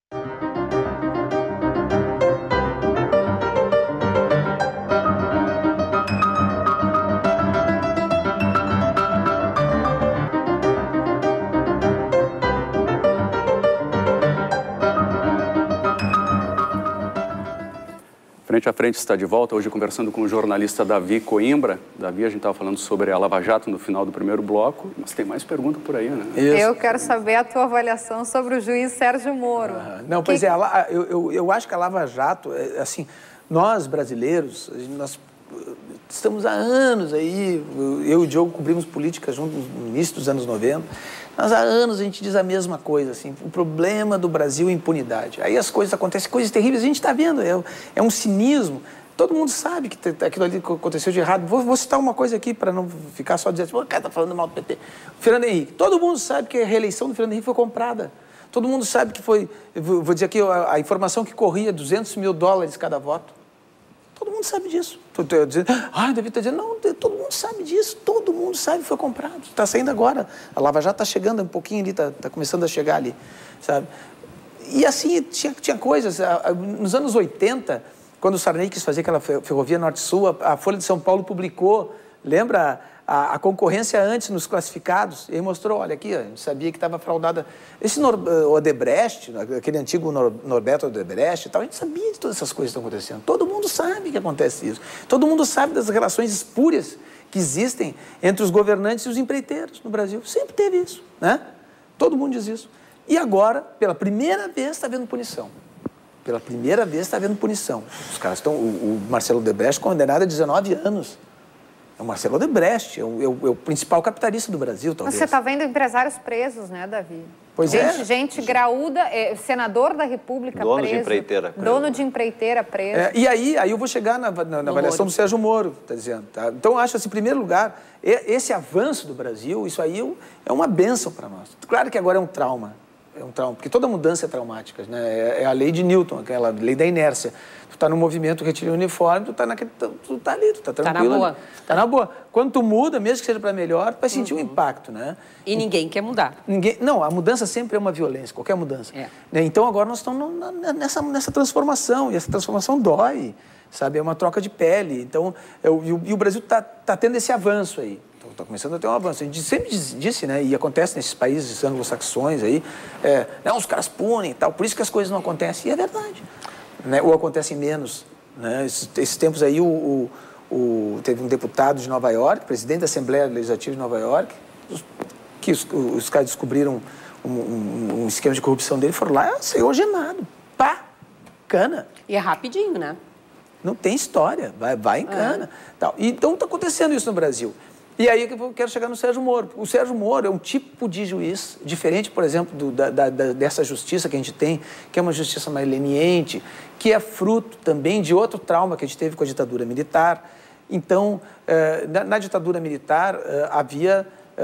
Frente a Frente está de volta, hoje conversando com o jornalista Davi Coimbra. Davi, a gente estava falando sobre a Lava Jato no final do primeiro bloco, mas tem mais pergunta por aí, né? Eu quero saber a tua avaliação sobre o juiz Sérgio Moro. Ah, não, pois é, a La- eu, eu, eu acho que a Lava Jato, é, assim, nós brasileiros, nós estamos há anos aí, eu e o Diogo cobrimos política juntos no início dos anos noventa, mas há anos a gente diz a mesma coisa, assim, o problema do Brasil é a impunidade. Aí as coisas acontecem, coisas terríveis, a gente está vendo, é, é um cinismo. Todo mundo sabe que te- aquilo ali que aconteceu de errado. Vou, vou citar uma coisa aqui para não ficar só dizendo, o cara está falando mal do P T. O Fernando Henrique, todo mundo sabe que a reeleição do Fernando Henrique foi comprada. Todo mundo sabe que foi, eu vou vou dizer aqui, a, a informação que corria duzentos mil dólares cada voto. Todo mundo sabe disso. Estou dizendo, ah, David está dizendo, não, todo mundo sabe disso, todo mundo sabe que foi comprado. Está saindo agora. A Lava Jato está chegando um pouquinho ali, está tá começando a chegar ali, sabe? E assim, tinha, tinha coisas. a- a- Nos anos oitenta, quando o Sarney quis fazer aquela fe- ferrovia Norte-Sul, a, a Folha de São Paulo publicou, lembra, a, a concorrência antes nos classificados, e aí mostrou, olha aqui, ó, a gente sabia que estava fraudada. Esse Nor, eh, Odebrecht, aquele antigo Nor, Norberto Odebrecht e tal, a gente sabia de todas essas coisas que estão acontecendo. Todo mundo sabe que acontece isso. Todo mundo sabe das relações espúrias que existem entre os governantes e os empreiteiros no Brasil. Sempre teve isso, né? Todo mundo diz isso. E agora, pela primeira vez, está havendo punição. Pela primeira vez está havendo punição. Os caras estão... O, o Marcelo Odebrecht condenado a dezenove anos. É o Marcelo Odebrecht, é o, é o, é o principal capitalista do Brasil, talvez. Você está vendo empresários presos, né, Davi? Pois gente, é. Gente graúda, é, senador da República Dono de preso. empreiteira. Dono de empreiteira preso. É, e aí, aí eu vou chegar na, na, na avaliação do Sérgio Moro, está dizendo. Tá? Então, eu acho, assim, em primeiro lugar, e- esse avanço do Brasil, isso aí é uma bênção para nós. Claro que agora é um trauma, é um trauma, porque toda mudança é traumática, né? É, é a lei de Newton, aquela lei da inércia. Tu está no movimento, retira o uniforme, tu está naquele, tu, tu tá ali, tu está na tranquilo. boa. ali. Tá na boa. Quando tu muda, mesmo que seja para melhor, tu vai sentir um impacto, né? E ninguém quer mudar. Ninguém, não, a mudança sempre é uma violência, qualquer mudança. É. Né? Então agora nós estamos no- na- nessa, nessa transformação, e essa transformação dói, sabe? É uma troca de pele. Então, eu, e, o, e o Brasil está tá tendo esse avanço aí. Está começando a ter um avanço. A gente sempre diz- disse, né? E acontece nesses países anglo-saxões aí, é, não, os caras punem e tal, por isso que as coisas não acontecem. E é verdade. Né? Ou acontecem menos. Né? Esses, esses tempos aí, o, o, o- teve um deputado de Nova York, presidente da Assembleia Legislativa de Nova York, os- que os, os caras descobriram um, um- um esquema de corrupção dele, foram lá, saiu algemado. Pá! Cana. E é rapidinho, né? Não tem história, vai, vai em cana. É. Tal. E, então está acontecendo isso no Brasil. E aí eu quero chegar no Sérgio Moro. O Sérgio Moro é um tipo de juiz diferente, por exemplo, do, da, da, dessa justiça que a gente tem, que é uma justiça mais leniente, que é fruto também de outro trauma que a gente teve com a ditadura militar. Então, eh, na, na ditadura militar, eh, havia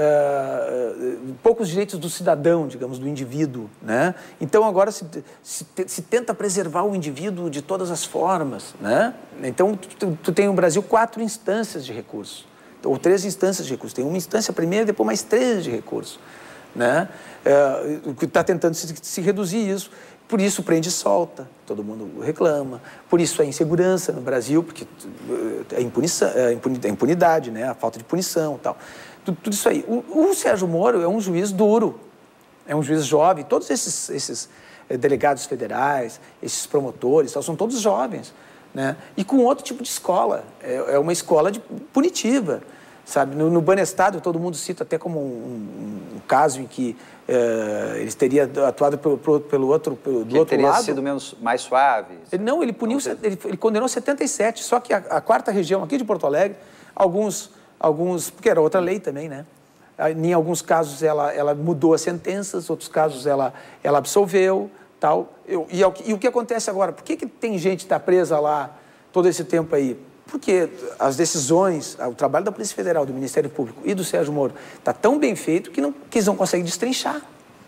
eh, poucos direitos do cidadão, digamos, do indivíduo, né? Então, agora se, se, se tenta preservar o indivíduo de todas as formas, né? Então, tu, tu tem no Brasil quatro instâncias de recurso, ou três instâncias de recurso. Tem uma instância primeiro, depois mais três de recurso, né? É, está tentando se, se reduzir isso. Por isso prende e solta, todo mundo reclama. Por isso a insegurança no Brasil, porque a, impunição, a impunidade, né? A falta de punição e tal. Tudo, tudo isso aí. O, o Sérgio Moro é um juiz duro, é um juiz jovem. Todos esses, esses delegados federais, esses promotores, tal, são todos jovens, né? E com outro tipo de escola. É, é uma escola de, punitiva. Sabe, no, no Banestado, todo mundo cita até como um, um, um caso em que eh, eles teriam atuado pelo, pelo outro, pelo, do que outro teria lado. sido menos, mais suave. Ele, não, ele puniu, não, ele, ele condenou setenta e sete, só que a, a quarta região aqui de Porto Alegre, alguns, alguns, porque era outra lei também, né? Em alguns casos ela, ela mudou as sentenças, outros casos ela, ela absolveu, tal. Eu, e, e o que acontece agora? Por que, que tem gente que está presa lá todo esse tempo aí? Porque as decisões, o trabalho da Polícia Federal, do Ministério Público e do Sérgio Moro está tão bem feito que, não, que eles não conseguem destrinchar.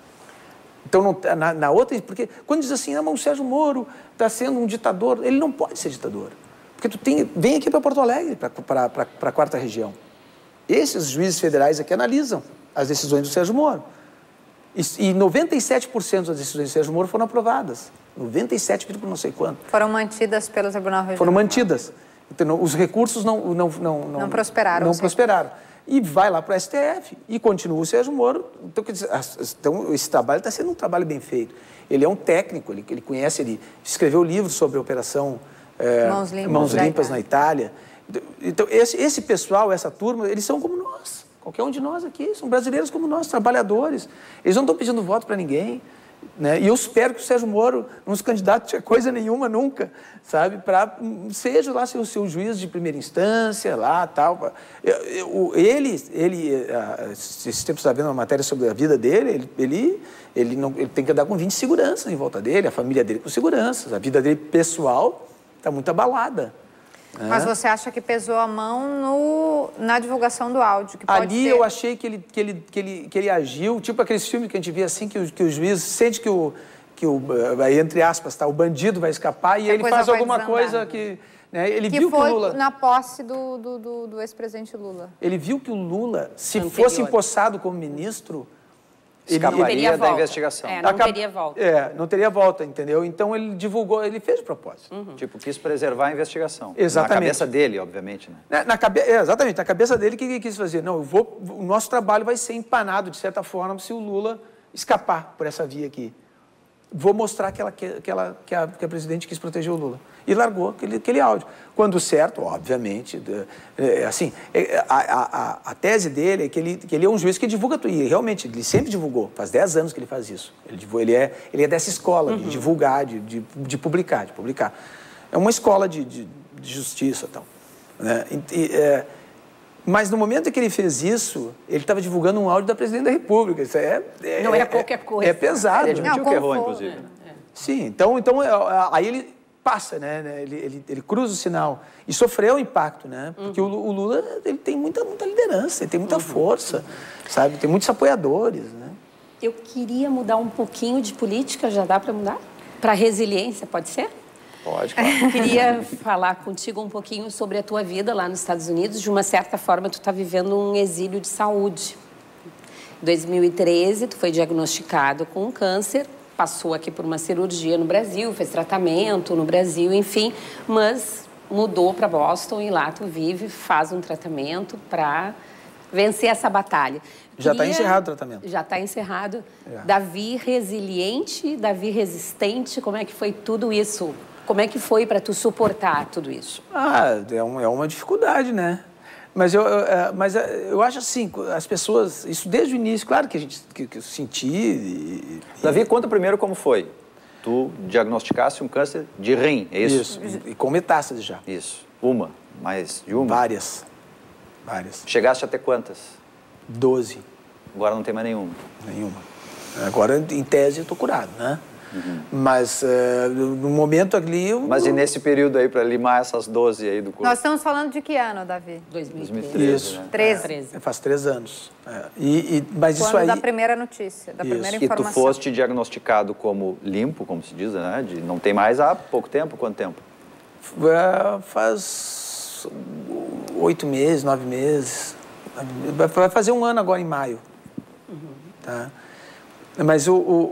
Então, não, na, na outra... Porque quando diz assim, ah, mas o Sérgio Moro está sendo um ditador, ele não pode ser ditador. Porque tu tem, vem aqui para Porto Alegre, para a quarta região. Esses juízes federais aqui analisam as decisões do Sérgio Moro. E, e noventa e sete por cento das decisões do Sérgio Moro foram aprovadas. noventa e sete, não sei quanto. Foram mantidas pelo Tribunal Regional. Foram mantidas. Então, os recursos não, não, não, não, não prosperaram. Não prosperaram. E vai lá para o S T F e continua o Sérgio Moro. Então, quer dizer, então esse trabalho está sendo um trabalho bem feito. Ele é um técnico, ele, ele conhece, ele escreveu livros sobre a Operação é, Mãos Limpas, Mãos Limpas na Itália. Então, esse, esse pessoal, essa turma, eles são como nós. Qualquer um de nós aqui, são brasileiros como nós, trabalhadores. Eles não estão pedindo voto para ninguém. Né? E eu espero que o Sérgio Moro não se candidate a coisa nenhuma nunca, sabe? Para seja lá seu, seu juiz de primeira instância, lá, tal. Eu, eu, ele, ele, esses tempos está vendo uma matéria sobre a vida dele, ele, ele, ele, não, ele tem que andar com vinte seguranças em volta dele, a família dele com seguranças, a vida dele pessoal está muito abalada. Mas é. Você acha que pesou a mão no, na divulgação do áudio? Que pode Ali ser... eu achei que ele, que, ele, que, ele, que ele agiu, tipo aqueles filmes que a gente vê assim, que o, que o juiz sente que o, que o, entre aspas, tá, o bandido vai escapar e a ele faz alguma desandar. coisa que... Né, ele que viu foi que o Lula... na posse do, do, do, do ex-presidente Lula. Ele viu que o Lula, se Anterior. fosse empossado como ministro... Escaparia ele, da investigação. É, não Acab... teria volta. É, não teria volta, entendeu? Então ele divulgou, ele fez de propósito. Uhum. Tipo, quis preservar a investigação. Exatamente. Na cabeça dele, obviamente, né? Na, na cabe... é, exatamente, na cabeça dele, o que ele quis fazer? Não, eu vou... o nosso trabalho vai ser empanado, de certa forma, se o Lula escapar por essa via aqui. Vou mostrar que, ela, que, ela, que, a, que a presidente quis proteger o Lula. E largou aquele, aquele áudio. Quando certo, obviamente, é, assim, é, a, a, a tese dele é que ele, que ele é um juiz que divulga tudo. E realmente, ele sempre divulgou. Faz dez anos que ele faz isso. Ele, ele, é, ele é dessa escola uhum. de divulgar, de, de, de publicar, de publicar. É uma escola de, de, de justiça e tal. Né? E, é, mas no momento em que ele fez isso, ele estava divulgando um áudio da presidente da República. Isso é, é, não é, é qualquer coisa. É pesado. Ele admitiu não, que errou, for, inclusive. É, é. Sim, então, então aí ele passa, né? Ele, ele, ele cruza o sinal e sofreu o impacto, né? Porque uhum. o, o Lula ele tem muita, muita liderança, ele tem muita uhum. força, sabe? Tem muitos apoiadores, né? Eu queria mudar um pouquinho de política, já dá para mudar? Para resiliência, pode ser? Pode, claro. Queria falar contigo um pouquinho sobre a tua vida lá nos Estados Unidos. De uma certa forma, tu está vivendo um exílio de saúde. Em dois mil e treze, tu foi diagnosticado com um câncer, passou aqui por uma cirurgia no Brasil, fez tratamento no Brasil, enfim, mas mudou para Boston e lá tu vive, faz um tratamento para vencer essa batalha. Já está Queria... encerrado o tratamento. Já está encerrado. Já. Davi resiliente, Davi resistente, como é que foi tudo isso? Como é que foi para tu suportar tudo isso? Ah, é, um, é uma dificuldade, né? Mas eu, eu, mas eu acho assim, as pessoas, isso desde o início, claro que a gente que, que eu senti. E, Davi, conta primeiro como foi. tu diagnosticasse um câncer de rim, é isso? Isso, e com metástase já. Isso. Uma, mais de uma? Várias, várias. Chegaste até quantas? Doze. Agora não tem mais nenhuma? Nenhuma. Agora, em tese, eu estou curado, né? Uhum. Mas, uh, no momento ali... Eu... Mas e nesse período aí, para limar essas doze aí do corpo? Nós estamos falando de que ano, Davi? dois mil e treze. dois mil e treze, Isso. né? treze. treze. Faz três anos. É. E, e, mas Quando isso aí... da primeira notícia, da Isso. primeira E tu informação. foste diagnosticado como limpo, como se diz, né? De não tem mais há pouco tempo? Quanto tempo? Uh, faz oito meses, nove meses. Vai fazer um ano agora em maio. Uhum. Tá? Mas o,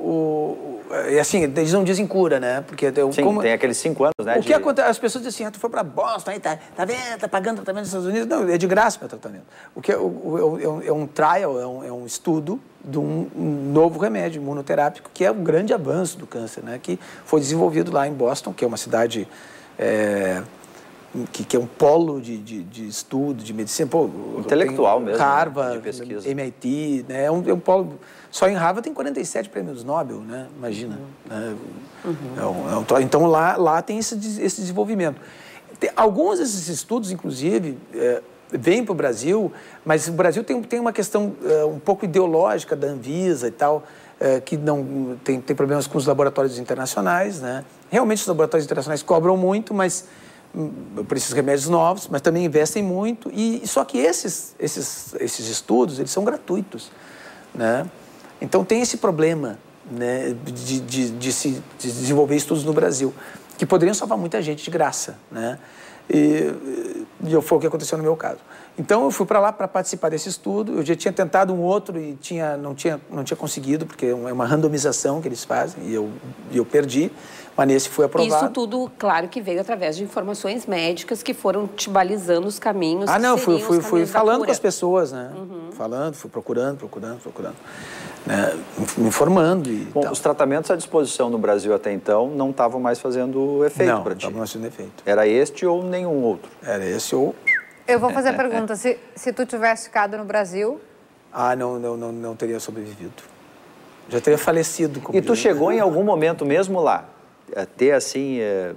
o, o... É assim, eles não dizem cura, né? Porque eu, Sim, como... tem aqueles cinco anos, né? O de... que acontece? As pessoas dizem assim, ah, tu foi para Boston, aí tá, tá vendo, tá pagando tratamento nos Estados Unidos. Não, é de graça meu tratamento. O que é, o, é, um, é um trial, é um, é um estudo de um, um novo remédio imunoterápico, que é um grande avanço do câncer, né? Que foi desenvolvido lá em Boston, que é uma cidade... É, Que, que é um polo de, de, de estudo, de medicina. Pô, intelectual mesmo, Harvard, de pesquisa. M I T, né? É um, é um polo... Só em Harvard tem quarenta e sete prêmios Nobel, né? Imagina. Uhum. Né? Uhum. É um, é um, então, lá, lá tem esse, esse desenvolvimento. Tem, alguns desses estudos, inclusive, é, vêm para o Brasil, mas o Brasil tem, tem uma questão é, um pouco ideológica da Anvisa e tal, é, que não tem, tem problemas com os laboratórios internacionais, né? Realmente, os laboratórios internacionais cobram muito, mas... por esses remédios novos, mas também investem muito, e só que esses, esses, esses estudos, eles são gratuitos, né? Então tem esse problema, né, de, de, de se de desenvolver estudos no Brasil, que poderiam salvar muita gente de graça, né? E, e foi o que aconteceu no meu caso. Então eu fui para lá para participar desse estudo, eu já tinha tentado um outro e tinha, não, tinha, não tinha conseguido, porque é uma randomização que eles fazem, e eu, e eu perdi. Mas nesse foi aprovado. Isso tudo, claro, que veio através de informações médicas que foram te balizando os caminhos. Ah, não, que fui, fui, os fui falando cura. com as pessoas, né? Uhum. Falando, fui procurando, procurando, procurando. Né? Me informando e Bom, tal. os tratamentos à disposição no Brasil até então não estavam mais fazendo efeito para ti? Não, estavam mais fazendo efeito. Era este ou nenhum outro? Era esse ou... Eu vou fazer a pergunta, se, se tu tivesse ficado no Brasil... Ah, não, não, não, não teria sobrevivido. Já teria falecido. Como E tu diz. chegou em algum momento mesmo lá a ter, assim, é,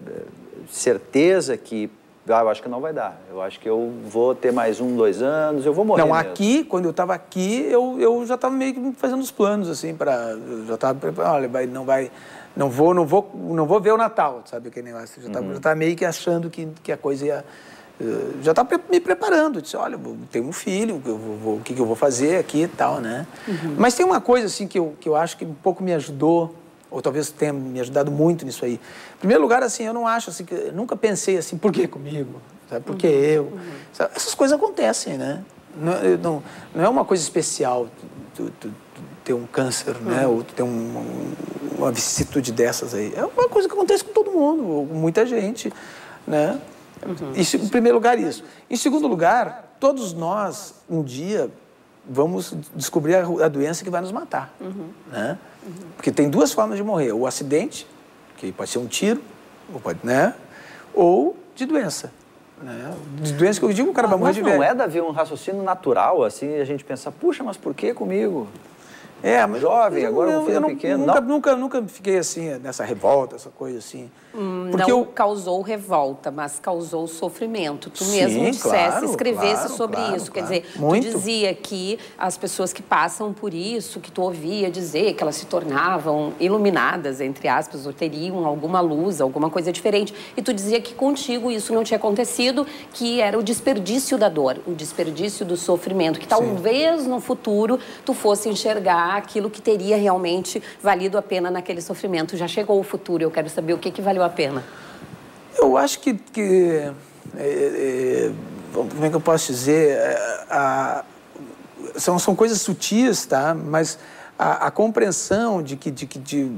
certeza que, ah, eu acho que não vai dar, eu acho que eu vou ter mais um, dois anos, eu vou morrer Não, mesmo. aqui, quando eu estava aqui, eu, eu já estava meio que fazendo os planos, assim, para... Já estava preparado, olha, vai, não vai... Não vou, não, vou, não vou ver o Natal, sabe aquele negócio? Já estava uhum. já meio que achando que, que a coisa ia... Uh, já estava me preparando, disse, olha, eu tenho um filho, eu vou, vou, o que, que eu vou fazer aqui e tal, né? Uhum. Mas tem uma coisa, assim, que eu, que eu acho que um pouco me ajudou, ou talvez tenha me ajudado muito nisso aí. Em primeiro lugar, assim, eu não acho, assim, que eu nunca pensei assim, por que comigo? Sabe? Por que uhum. eu? Uhum. Sabe? Essas coisas acontecem, né? Não, não, não é uma coisa especial tu, tu, tu ter um câncer, uhum. né? Ou tu ter um, uma vicissitude dessas aí. É uma coisa que acontece com todo mundo, com muita gente, né? Uhum. Isso, em primeiro lugar, isso. Em segundo lugar, todos nós, um dia, vamos descobrir a, a doença que vai nos matar, uhum. né? Uhum. Porque tem duas formas de morrer. O acidente, que pode ser um tiro, ou, pode, né? ou de doença. Né? De doença que eu digo, o cara vai morrer de velho. Mas não é, Davi, um raciocínio natural, assim, a gente pensa, puxa, mas por que comigo? É, mas jovem, eu, agora eu, um filho eu não, pequeno. Nunca, não? nunca, nunca fiquei assim, nessa revolta, essa coisa assim. Hum, Porque não eu... causou revolta, mas causou sofrimento. Tu Sim, mesmo dissesse, claro, escrevesse claro, sobre claro, isso. claro. Quer dizer, Muito. tu dizia que as pessoas que passam por isso, que tu ouvia dizer que elas se tornavam iluminadas, entre aspas, ou teriam alguma luz, alguma coisa diferente. E tu dizia que contigo isso não tinha acontecido, que era o desperdício da dor, o desperdício do sofrimento, que talvez Sim. no futuro tu fosse enxergar aquilo que teria realmente valido a pena naquele sofrimento. Já chegou o futuro, eu quero saber o que, que valeu a pena. Eu acho que, que é, é, como é que eu posso dizer, é, a, são, são coisas sutis, tá? Mas a, a compreensão de que, de, de, de,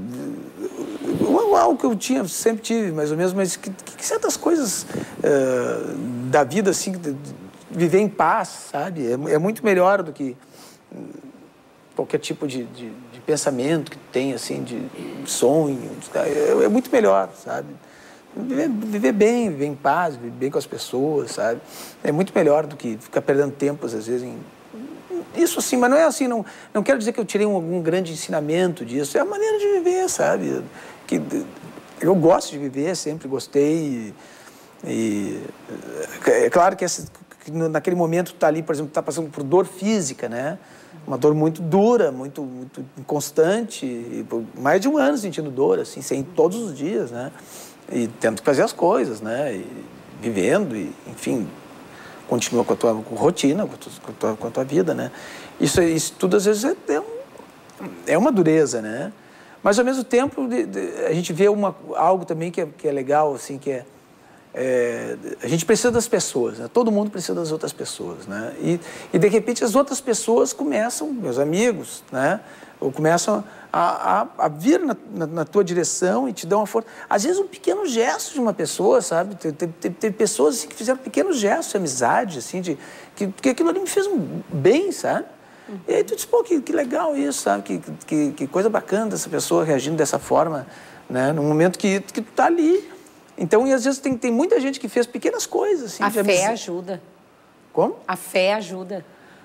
algo que eu tinha, sempre tive, mais ou menos, mas que, que certas coisas uh, da vida, assim, de, de viver em paz, sabe? É, é muito melhor do que qualquer tipo de, de, de pensamento que tem, assim, de sonho, é, é muito melhor, sabe? Viver, viver bem, viver em paz, viver bem com as pessoas, sabe? É muito melhor do que ficar perdendo tempo, às vezes, em... Isso sim, mas não é assim, não, não quero dizer que eu tirei um, algum grande ensinamento disso, é a maneira de viver, sabe? que eu gosto de viver, sempre gostei. E, e é claro que, essa, que naquele momento tu tá ali, por exemplo, tá passando por dor física, né? Uma dor muito dura, muito, muito constante, e por mais de um ano sentindo dor, assim, sem todos os dias, né? E tendo que fazer as coisas, né? E vivendo, e, enfim, continua com a tua com rotina, com a tua, com a tua, com a tua vida, né? Isso, isso tudo, às vezes, é, é, um, é uma dureza, né? Mas, ao mesmo tempo, de, de, a gente vê uma, algo também que é, que é legal, assim, que é... É, a gente precisa das pessoas, né? Todo mundo precisa das outras pessoas, né? E, e de repente as outras pessoas começam, meus amigos, né? Ou começam a, a, a vir na, na, na tua direção e te dão uma força. Às vezes um pequeno gesto de uma pessoa, sabe? Tem, tem, tem, tem pessoas assim, que fizeram pequenos gestos de amizade, assim, de, que, que aquilo ali me fez um bem, sabe? Uhum. E aí tu diz, pô, que, que legal isso, sabe? Que, que, que coisa bacana dessa pessoa reagindo dessa forma, né? No momento que, que tu tá ali. Então, e às vezes tem, tem muita gente que fez pequenas coisas. Assim, a fé amizade. ajuda. Como? A fé ajuda.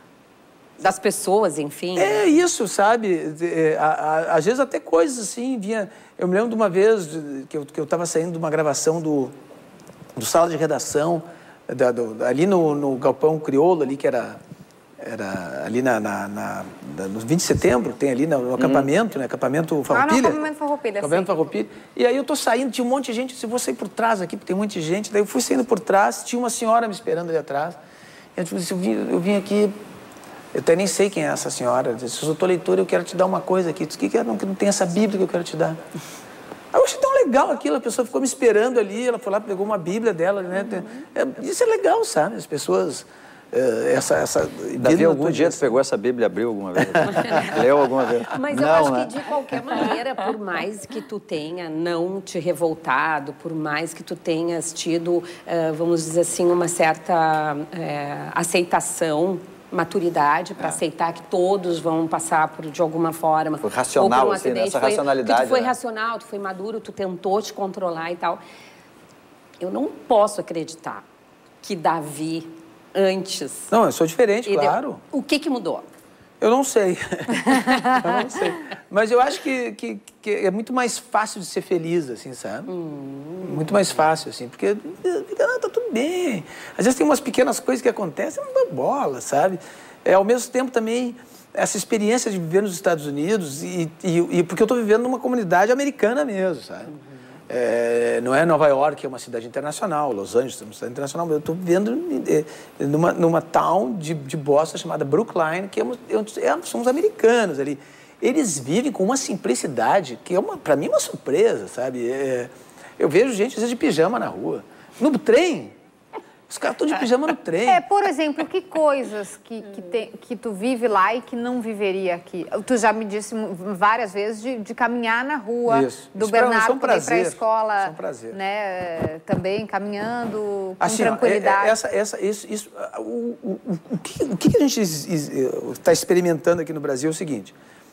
Das pessoas, enfim. É isso, sabe? É, a, a, às vezes até coisas assim, vinha... Eu me lembro de uma vez que eu que eu estava saindo de uma gravação do, do sala de redação, da, do, ali no, no Galpão Crioulo, ali que era... Era ali na, na, na, no vinte de setembro, tem ali no, no acampamento, né? Acampamento Farroupilha. Ah, no acampamento Farroupilha, Acampamento Farroupilha. E aí eu tô saindo, tinha um monte de gente, eu disse, vou sair por trás aqui, porque tem muita gente. Daí eu fui saindo por trás, tinha uma senhora me esperando ali atrás. E eu disse, eu vim, eu vim aqui, eu até nem sei quem é essa senhora. Eu disse, eu sou tua leitora, eu quero te dar uma coisa aqui. Eu disse, o que que é? Não, que não tem essa Bíblia que eu quero te dar. Eu achei tão legal aquilo, a pessoa ficou me esperando ali, ela foi lá, pegou uma Bíblia dela, né? É, isso é legal, sabe? As pessoas... Essa, essa... Davi, algum dia tu pegou essa Bíblia e abriu alguma vez? Leu alguma vez? Mas não, eu acho né? que, de qualquer maneira, por mais que tu tenha não te revoltado, por mais que tu tenhas tido, uh, vamos dizer assim, uma certa uh, aceitação, maturidade para é. aceitar que todos vão passar por, de alguma forma... Foi racional, ou por um assim, acidente, nessa foi, racionalidade. Tu foi né? racional, tu foi maduro, tu tentou te controlar e tal. Eu não posso acreditar que Davi... antes. Não, eu sou diferente, e claro. Deu... O que que mudou? Eu não sei. eu não sei. Mas eu acho que, que, que é muito mais fácil de ser feliz, assim, sabe? Hum. Muito mais fácil, assim, porque não, tá tudo bem. Às vezes tem umas pequenas coisas que acontecem, não dá bola, sabe? É, ao mesmo tempo também, essa experiência de viver nos Estados Unidos, e, e, e porque eu estou vivendo numa comunidade americana mesmo, sabe? Uhum. É, não é Nova York, é uma cidade internacional, Los Angeles é uma cidade internacional, eu estou vivendo numa, numa town de, de Boston chamada Brookline, que é, é, são os americanos ali. Eles vivem com uma simplicidade que, é para mim, é uma surpresa, sabe? É, eu vejo gente, às vezes, de pijama na rua. No trem, os caras estão de pijama no trem. É, por exemplo, que coisas que, que, te, que tu vive lá e que não viveria aqui? Tu já me disse várias vezes de, de caminhar na rua, isso. do isso Bernardo para ir para a escola, isso é um prazer. Né, também caminhando com assim, tranquilidade. Ó, é, é, essa, essa, isso, isso, o, o, o, o, que, o que a gente está experimentando aqui no Brasil é o seguinte,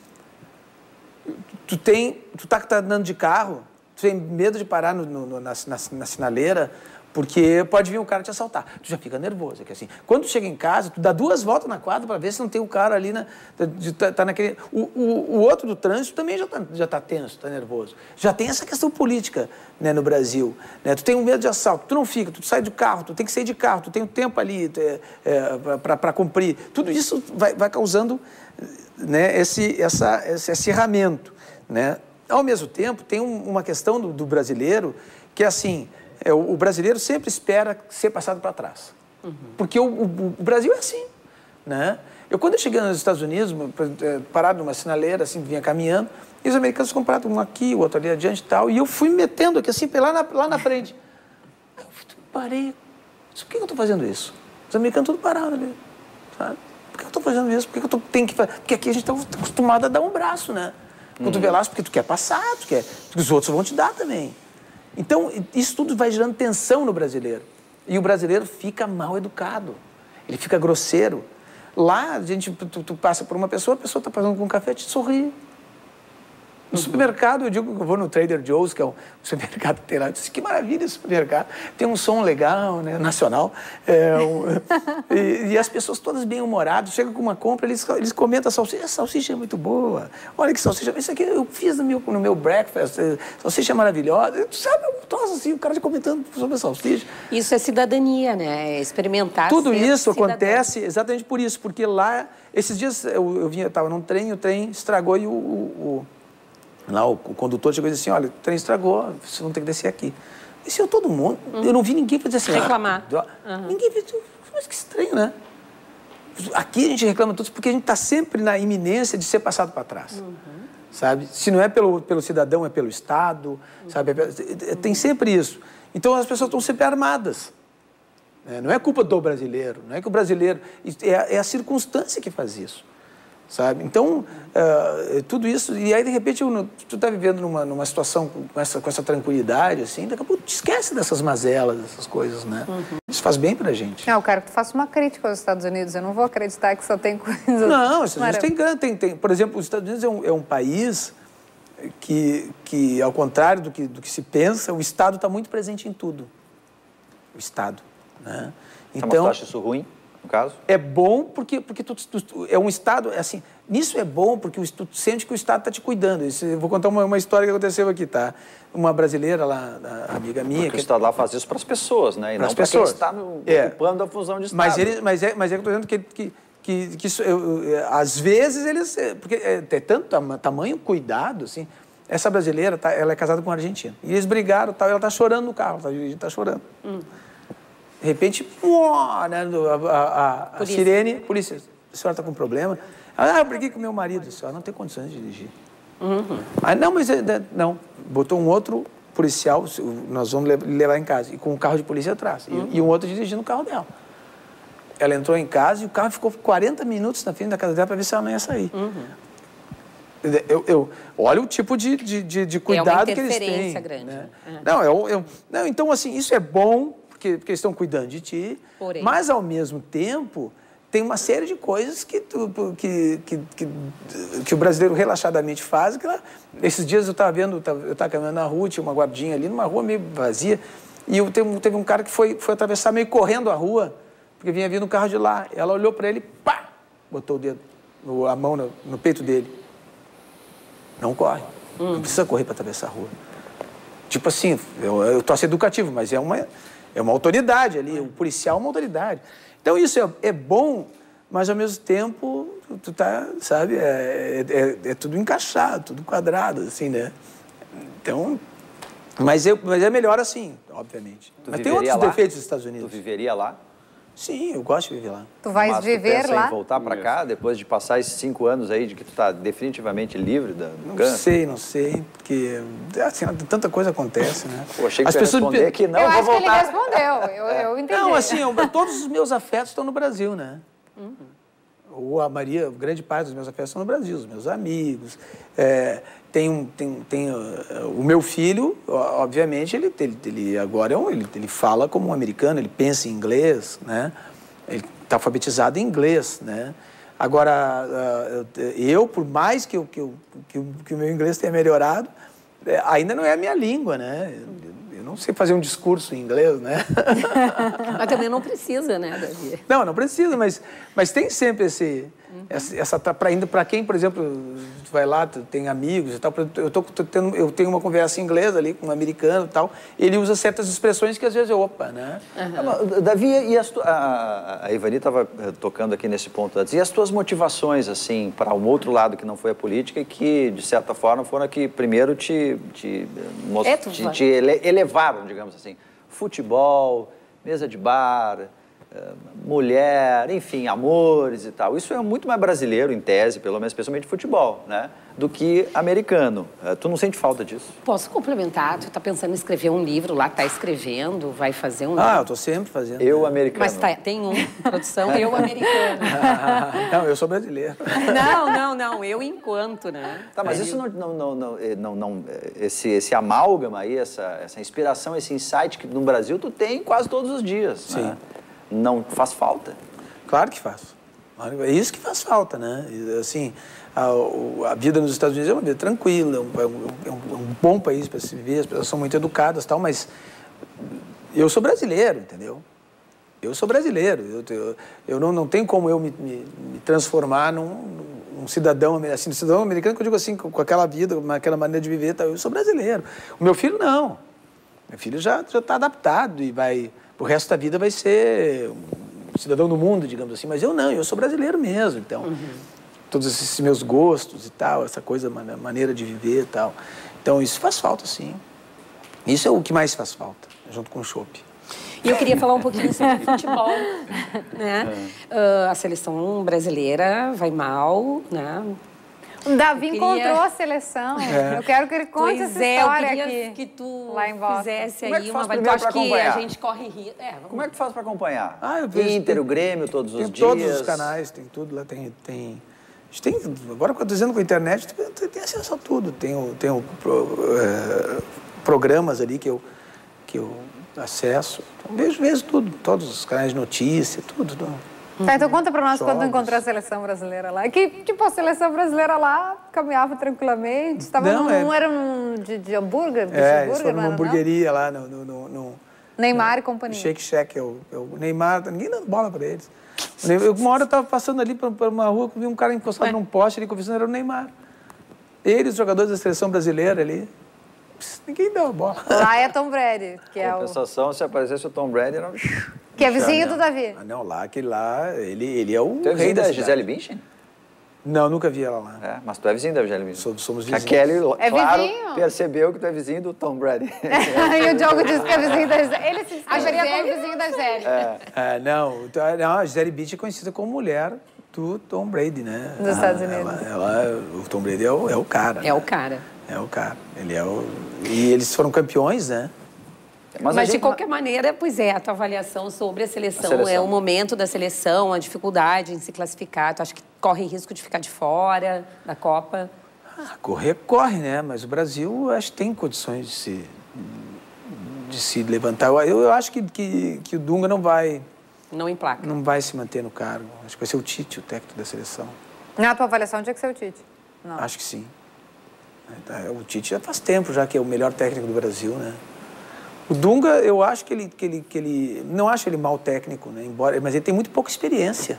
tu tem, tu tá, tá andando de carro, tu tem medo de parar no, no, na, na, na sinaleira, porque pode vir um cara te assaltar. Tu já fica nervoso. É que assim, quando tu chega em casa, tu dá duas voltas na quadra para ver se não tem o cara ali, na, tá, tá naquele... O, o, o outro do trânsito também já tá, já tá tenso, tá nervoso. Já tem essa questão política, né, no Brasil. Né? Tu tem um medo de assalto, tu não fica, tu sai do carro, tu tem que sair de carro, tu tem um tempo ali é, é, para cumprir. Tudo isso vai, vai causando, né, esse, essa, esse acirramento. Né? Ao mesmo tempo, tem um, uma questão do, do brasileiro que é assim... É, o, o brasileiro sempre espera ser passado para trás. Uhum. Porque o, o, o Brasil é assim, né? Eu, quando eu cheguei nos Estados Unidos, parado numa sinaleira, assim, vinha caminhando, e os americanos compraram um aqui, o outro ali adiante e tal, e eu fui me metendo aqui, assim, lá na, lá na frente. Aí eu parei. Por que eu estou fazendo isso? Os americanos tudo pararam ali, sabe? Por que eu estou fazendo isso? Por que eu tô, tenho que fazer? Porque aqui a gente está acostumado a dar um braço, né? Cotovelaço, porque tu quer passar, tu quer, porque os outros vão te dar também. Então, isso tudo vai gerando tensão no brasileiro. E o brasileiro fica mal educado. Ele fica grosseiro. Lá, a gente, tu, tu passa por uma pessoa, a pessoa está passando com um café, te sorri. No supermercado, eu digo que eu vou no Trader Joe's, que é um supermercado que tem lá. Eu disse, que maravilha esse supermercado. Tem um som legal, né, nacional. É, um, e, e as pessoas todas bem-humoradas. Chegam com uma compra, eles, eles comentam a salsicha. A salsicha é muito boa. Olha que salsicha. Isso aqui eu fiz no meu, no meu breakfast. A salsicha é maravilhosa. Sabe, um troço assim, o cara já comentando sobre a salsicha. Isso é cidadania, né? É experimentar. Tudo isso cidadão. acontece exatamente por isso. Porque lá, esses dias eu, eu vinha, estava num trem, o trem estragou e o... o, o Lá o, o condutor chegou e disse assim, olha, o trem estragou, você não tem que descer aqui. Disse eu, todo mundo, uhum. eu não vi ninguém fazer assim. Reclamar. Ah, uhum. Ninguém fez, mas que estranho, né? Aqui a gente reclama todos porque a gente está sempre na iminência de ser passado para trás. Uhum. Sabe? Se não é pelo, pelo cidadão, é pelo Estado, uhum. sabe? É, tem sempre isso. Então as pessoas estão sempre armadas. É, não é culpa do brasileiro, não é que o brasileiro... É, é a circunstância que faz isso. Sabe? Então, uh, tudo isso... E aí, de repente, eu, tu está vivendo numa, numa situação com essa, com essa tranquilidade, assim, daqui a pouco tu esquece dessas mazelas, dessas coisas, né? Uhum. Isso faz bem pra gente. Não, eu quero que tu faça uma crítica aos Estados Unidos. Eu não vou acreditar que só tem coisas... Não, os Estados Unidos tem, tem, tem... Por exemplo, os Estados Unidos é um, é um país que, que, ao contrário do que, do que se pensa, o Estado está muito presente em tudo. O Estado, né? Então, mas tu acha isso ruim? No caso? É bom porque, porque tu, tu, tu, é um Estado, é assim, nisso é bom porque tu sente que o Estado está te cuidando. Isso, eu vou contar uma, uma história que aconteceu aqui, tá? Uma brasileira lá, a amiga minha... Porque que o Estado lá faz isso para as pessoas, né? E não para quem está no, é. ocupando a função de Estado. Mas, ele, mas, é, mas é que eu estou dizendo que, que, que, que isso, eu, eu, às vezes eles... Porque é, é tanto tam, tamanho cuidado, assim... Essa brasileira, tá, ela é casada com um argentino. E eles brigaram, tal, ela está chorando no carro, está tá chorando. Hum. De repente, uó, né, a, a, a sirene, polícia, a senhora está com problema? Ah, eu briguei com meu marido, a senhora não tem condições de dirigir. Uhum. Ah, não, mas não, botou um outro policial, nós vamos levar em casa, e com um carro de polícia atrás, uhum. e, e um outro dirigindo o carro dela. Ela entrou em casa e o carro ficou quarenta minutos na frente da casa dela para ver se ela não ia sair. Uhum. Eu, eu, olha o tipo de, de, de, de cuidado é que eles têm. É uma interferência grande. Né? Uhum. Não, eu, eu, não, então, assim, isso é bom, porque, porque eles estão cuidando de ti, Porém. mas, ao mesmo tempo, tem uma série de coisas que, tu, que, que, que, que o brasileiro relaxadamente faz. Que lá, esses dias eu estava vendo, eu estava caminhando na rua, tinha uma guardinha ali, numa rua meio vazia, e eu, teve, teve um cara que foi, foi atravessar meio correndo a rua, porque vinha vindo um carro de lá. Ela olhou para ele, pá, botou o dedo, a mão no, no peito dele. Não corre, hum. não precisa correr para atravessar a rua. Tipo assim, eu estou a ser educativo, mas é uma... É uma autoridade ali, o policial é uma autoridade. Então, isso é, é bom, mas, ao mesmo tempo, tu, tu tá, sabe, é, é, é tudo encaixado, tudo quadrado, assim, né? Então, mas, eu, mas é melhor assim, obviamente. Tu mas tem outros lá? defeitos dos Estados Unidos. Tu viveria lá? Sim, eu gosto de viver lá. Tu vais mas viver tu pensa lá? Em voltar para cá, depois de passar esses cinco anos aí, de que tu está definitivamente livre da Não câncer? sei, não sei, porque assim, tanta coisa acontece, né? Pô, achei que As tu ia pessoas responder que não, eu vou acho voltar. que ele respondeu, eu, eu entendi. Não, assim, eu, todos os meus afetos estão no Brasil, né? Uhum. Ou a Maria, grande parte dos meus afetos estão no Brasil, os meus amigos. É, tem, um, tem, tem uh, o meu filho, obviamente, ele, ele, ele agora é um, ele, ele fala como um americano, ele pensa em inglês, né? Ele está alfabetizado em inglês, né? Agora, eu, por mais que, eu, que, eu, que, o, que o meu inglês tenha melhorado, ainda não é a minha língua, né? Eu não sei fazer um discurso em inglês, né? Mas também não precisa, né, Davi? Não, não precisa, mas, mas tem sempre esse... Uhum. Essa, essa pra, indo para quem, por exemplo, tu vai lá, tu tem amigos e tal, eu, tô, tô tendo, eu tenho uma conversa em inglês ali com um americano e tal, ele usa certas expressões que às vezes eu, opa, né? Uhum. Davi, e as tu, a, a Ivani estava tocando aqui nesse ponto antes, e as tuas motivações, assim, para um outro lado que não foi a política e que, de certa forma, foram que primeiro te, te, é, te, te ele, elevaram, digamos assim, futebol, mesa de bar... mulher, enfim, amores e tal. Isso é muito mais brasileiro, em tese, pelo menos, especialmente futebol, né? Do que americano. Tu não sente falta disso? Posso complementar? Tu tá pensando em escrever um livro lá, tá escrevendo, vai fazer um Ah, livro. eu tô sempre fazendo. Eu, americano. Mas tá, tem um, produção, eu, americano. Não, eu sou brasileiro. Não, não, não, eu enquanto, né? Tá, mas é, isso não, não, não, não, não, não esse, esse amálgama aí, essa, essa inspiração, esse insight que no Brasil tu tem quase todos os dias, Sim. Né? Não faz falta? Claro que faz. É isso que faz falta, né? Assim, a, a vida nos Estados Unidos é uma vida tranquila, é um, é um, é um bom país para se viver, as pessoas são muito educadas e tal, mas eu sou brasileiro, entendeu? Eu sou brasileiro, eu, eu, eu não, não tenho como eu me, me, me transformar num, num cidadão, assim, um cidadão americano, que eu digo assim, com, com aquela vida, com aquela maneira de viver, tá, eu sou brasileiro. O meu filho não. Meu filho já já está adaptado e vai, o resto da vida vai ser um cidadão do mundo, digamos assim, mas eu não, eu sou brasileiro mesmo, então, uhum. todos esses meus gostos e tal, essa coisa, maneira de viver e tal. Então, isso faz falta, sim. Isso é o que mais faz falta, junto com o chopp. E eu queria falar um pouquinho sobre futebol, né? É. Uh, a seleção brasileira vai mal, né? O Davi queria... encontrou a seleção. É. Eu quero que ele conte pois essa é, história eu queria aqui. que tu lá em fizesse Como aí é que uma faz avaliação. Eu acho que acompanhar? a gente corre risco. É, Como é que faz para acompanhar? Ah, eu vejo, Inter, tem, o Grêmio, todos tem os dias? Todos os canais, tem tudo lá, tem... tem... A gente tem, agora que eu estou dizendo com a internet, tem, tem acesso a tudo. Tem, tem o, pro, é, programas ali que eu, que eu acesso. Então, vejo, vejo tudo, todos os canais de notícia, tudo. tudo. Tá, então conta pra nós Jogos. Quando tu encontrou a seleção brasileira lá. Que, tipo, a seleção brasileira lá caminhava tranquilamente. Estava não, num, é... não era num de, de hambúrguer? De é, hambúrguer, eles foram não numa era, hamburgueria não? lá no... no, no, no Neymar no, e companhia. Shake Shack, é o, é o Neymar, ninguém dando bola pra eles. Eu, uma hora eu estava passando ali por, por uma rua, vi um cara encostado num poste ali, conversando, era o Neymar. Ele, os jogadores da seleção brasileira ali, ninguém deu bola. Lá é Tom Brady, que é o... Compensação, se aparecesse o Tom Brady, era... Que é vizinho do Davi. Ah, não, lá, aquele lá, ele, ele é o tu é rei da Gisele Bündchen? Não, nunca vi ela lá. É, mas tu é vizinho da Gisele Bündchen. Somos, somos vizinhos. A Kelly, é claro, vizinho. percebeu que tu é vizinho do Tom Brady. E o Diogo disse que é vizinho da Gisele. Ele se descreveria como vizinho da Gisele. É. É, não, não, a Gisele Bündchen é conhecida como mulher do Tom Brady, né? Dos Estados Unidos. Ela, ela, o Tom Brady é o, é o cara. É né? o cara. É o cara. Ele é o... E eles foram campeões, né? Mas, Mas gente... de qualquer maneira, pois é, a tua avaliação sobre a seleção, a seleção. É o momento da seleção, a dificuldade em se classificar. Tu acha que corre risco de ficar de fora da Copa? Ah, correr, corre, né? Mas o Brasil, acho que tem condições de se, de se levantar. Eu, eu acho que, que, que o Dunga não vai... Não emplaca. Não vai se manter no cargo. Acho que vai ser o Tite, o técnico da seleção. Na tua avaliação, tinha que ser o Tite? Não. Acho que sim. O Tite já faz tempo já que é o melhor técnico do Brasil, né? O Dunga, eu acho que ele, que ele, que ele... Não acho ele mau técnico, né? Embora, mas ele tem muito pouca experiência.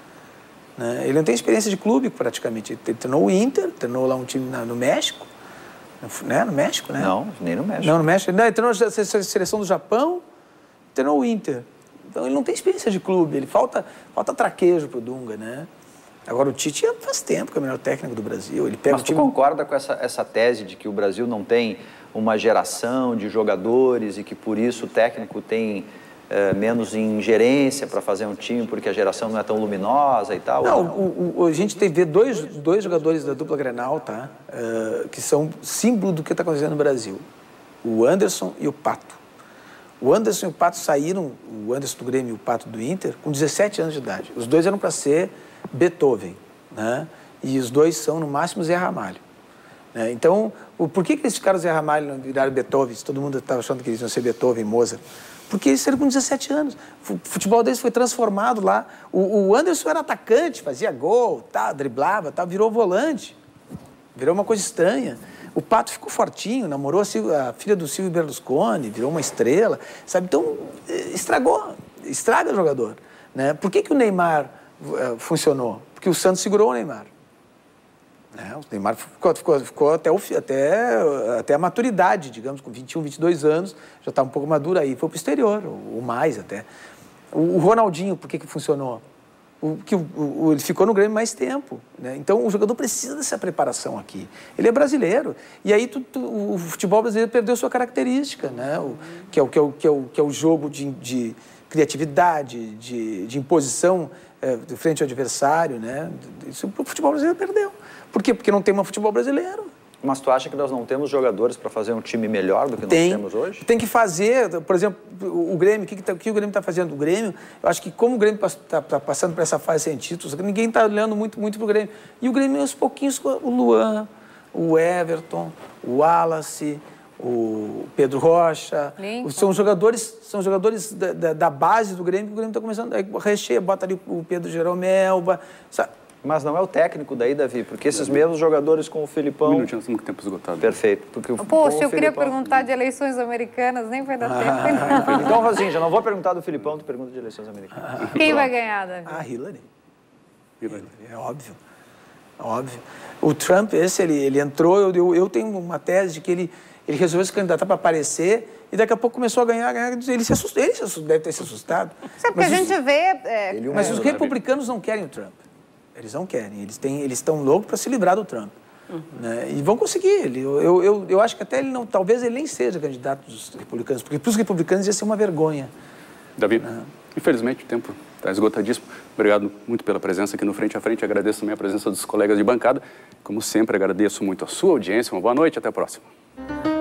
Né? Ele não tem experiência de clube, praticamente. Ele treinou o Inter, treinou lá um time na, no México. Né? No México, né? Não, nem no México. Não, no México. Não, ele treinou a seleção do Japão, treinou o Inter. Então, ele não tem experiência de clube. Ele falta, falta traquejo pro Dunga, né? Agora, o Tite faz tempo que é o melhor técnico do Brasil. Ele pega Mas o tu time... concorda com essa, essa tese de que o Brasil não tem uma geração de jogadores e que, por isso, o técnico tem é, menos ingerência para fazer um time porque a geração não é tão luminosa e tal? Não, não? O, o, a gente tem vê dois, dois jogadores da dupla Grenal, tá? Uh, que são símbolo do que está acontecendo no Brasil. O Anderson e o Pato. O Anderson e o Pato saíram, o Anderson do Grêmio e o Pato do Inter, com dezessete anos de idade. Os dois eram para ser Beethoven, né? E os dois são, no máximo, Zé Ramalho. Né? Então, o, por que, que eles ficaram Zé Ramalho e não viraram Beethoven? Se todo mundo estava achando que eles iam ser Beethoven, Mozart. Porque eles eram com dezessete anos. O futebol deles foi transformado lá. O, o Anderson era atacante, fazia gol, tá, driblava, tá, virou volante. Virou uma coisa estranha. O Pato ficou fortinho, namorou a, Silvia, a filha do Silvio Berlusconi, virou uma estrela, sabe? Então, estragou, estraga o jogador. Né? Por que, que o Neymar uh, funcionou? Porque o Santos segurou o Neymar. Né? O Neymar ficou, ficou, ficou até, o, até, até a maturidade, digamos, com vinte e um, vinte e dois anos, já estava um pouco maduro aí, foi para o exterior, ou mais até. O, o Ronaldinho, por que, que funcionou? O, que o, o, ele ficou no Grêmio mais tempo. Né? Então, o jogador precisa dessa preparação aqui. Ele é brasileiro. E aí, tu, tu, o futebol brasileiro perdeu sua característica, né? o, que, é o, que, é o, que, é o, que é o jogo de, de criatividade, de, de imposição é, frente ao adversário. Né? Isso o futebol brasileiro perdeu. Por quê? Porque não tem um futebol brasileiro. Mas tu acha que nós não temos jogadores para fazer um time melhor do que tem, nós temos hoje? Tem que fazer, por exemplo, o Grêmio, o que, que, tá, o, que o Grêmio está fazendo? O Grêmio, eu acho que como o Grêmio está tá passando por essa fase sem títulos, ninguém está olhando muito, muito para o Grêmio. E o Grêmio, aos pouquinhos, o Luan, o Everton, o Wallace, o Pedro Rocha. Lincoln. São jogadores, são jogadores da, da, da base do Grêmio, que o Grêmio está começando. Aí recheia, bota ali o Pedro Jeromelba. Sabe? Mas não é o técnico daí, Davi, porque esses mesmos jogadores com o Filipão... Um minutinho, nós temos tempo esgotado. Perfeito. Porque o, Poxa, com o eu queria Filipão... perguntar de eleições americanas, nem vai dar Ah, tempo. Então, Rosinha, já não vou perguntar do Filipão, tu pergunta de eleições americanas. Quem vai ganhar, Davi? Ah, Hillary. Hillary. É óbvio. É óbvio. O Trump, esse, ele, ele entrou, eu, eu, eu tenho uma tese de que ele, ele resolveu se candidatar para aparecer e daqui a pouco começou a ganhar, ganhar ele se assustou, ele se assustou, deve ter se assustado. Sabe, porque a os, gente vê... é, Ele e o mas mundo, os né, republicanos não querem o Trump. Eles não querem, eles têm, eles estão loucos para se livrar do Trump. Uhum. Né? E vão conseguir. Ele, eu, eu, eu acho que até ele não, talvez ele nem seja candidato dos republicanos, porque para os republicanos ia ser uma vergonha. Davi, infelizmente o tempo está esgotadíssimo. Obrigado muito pela presença aqui no Frente a Frente. Agradeço também a presença dos colegas de bancada. Como sempre, agradeço muito a sua audiência. Uma boa noite e até a próxima.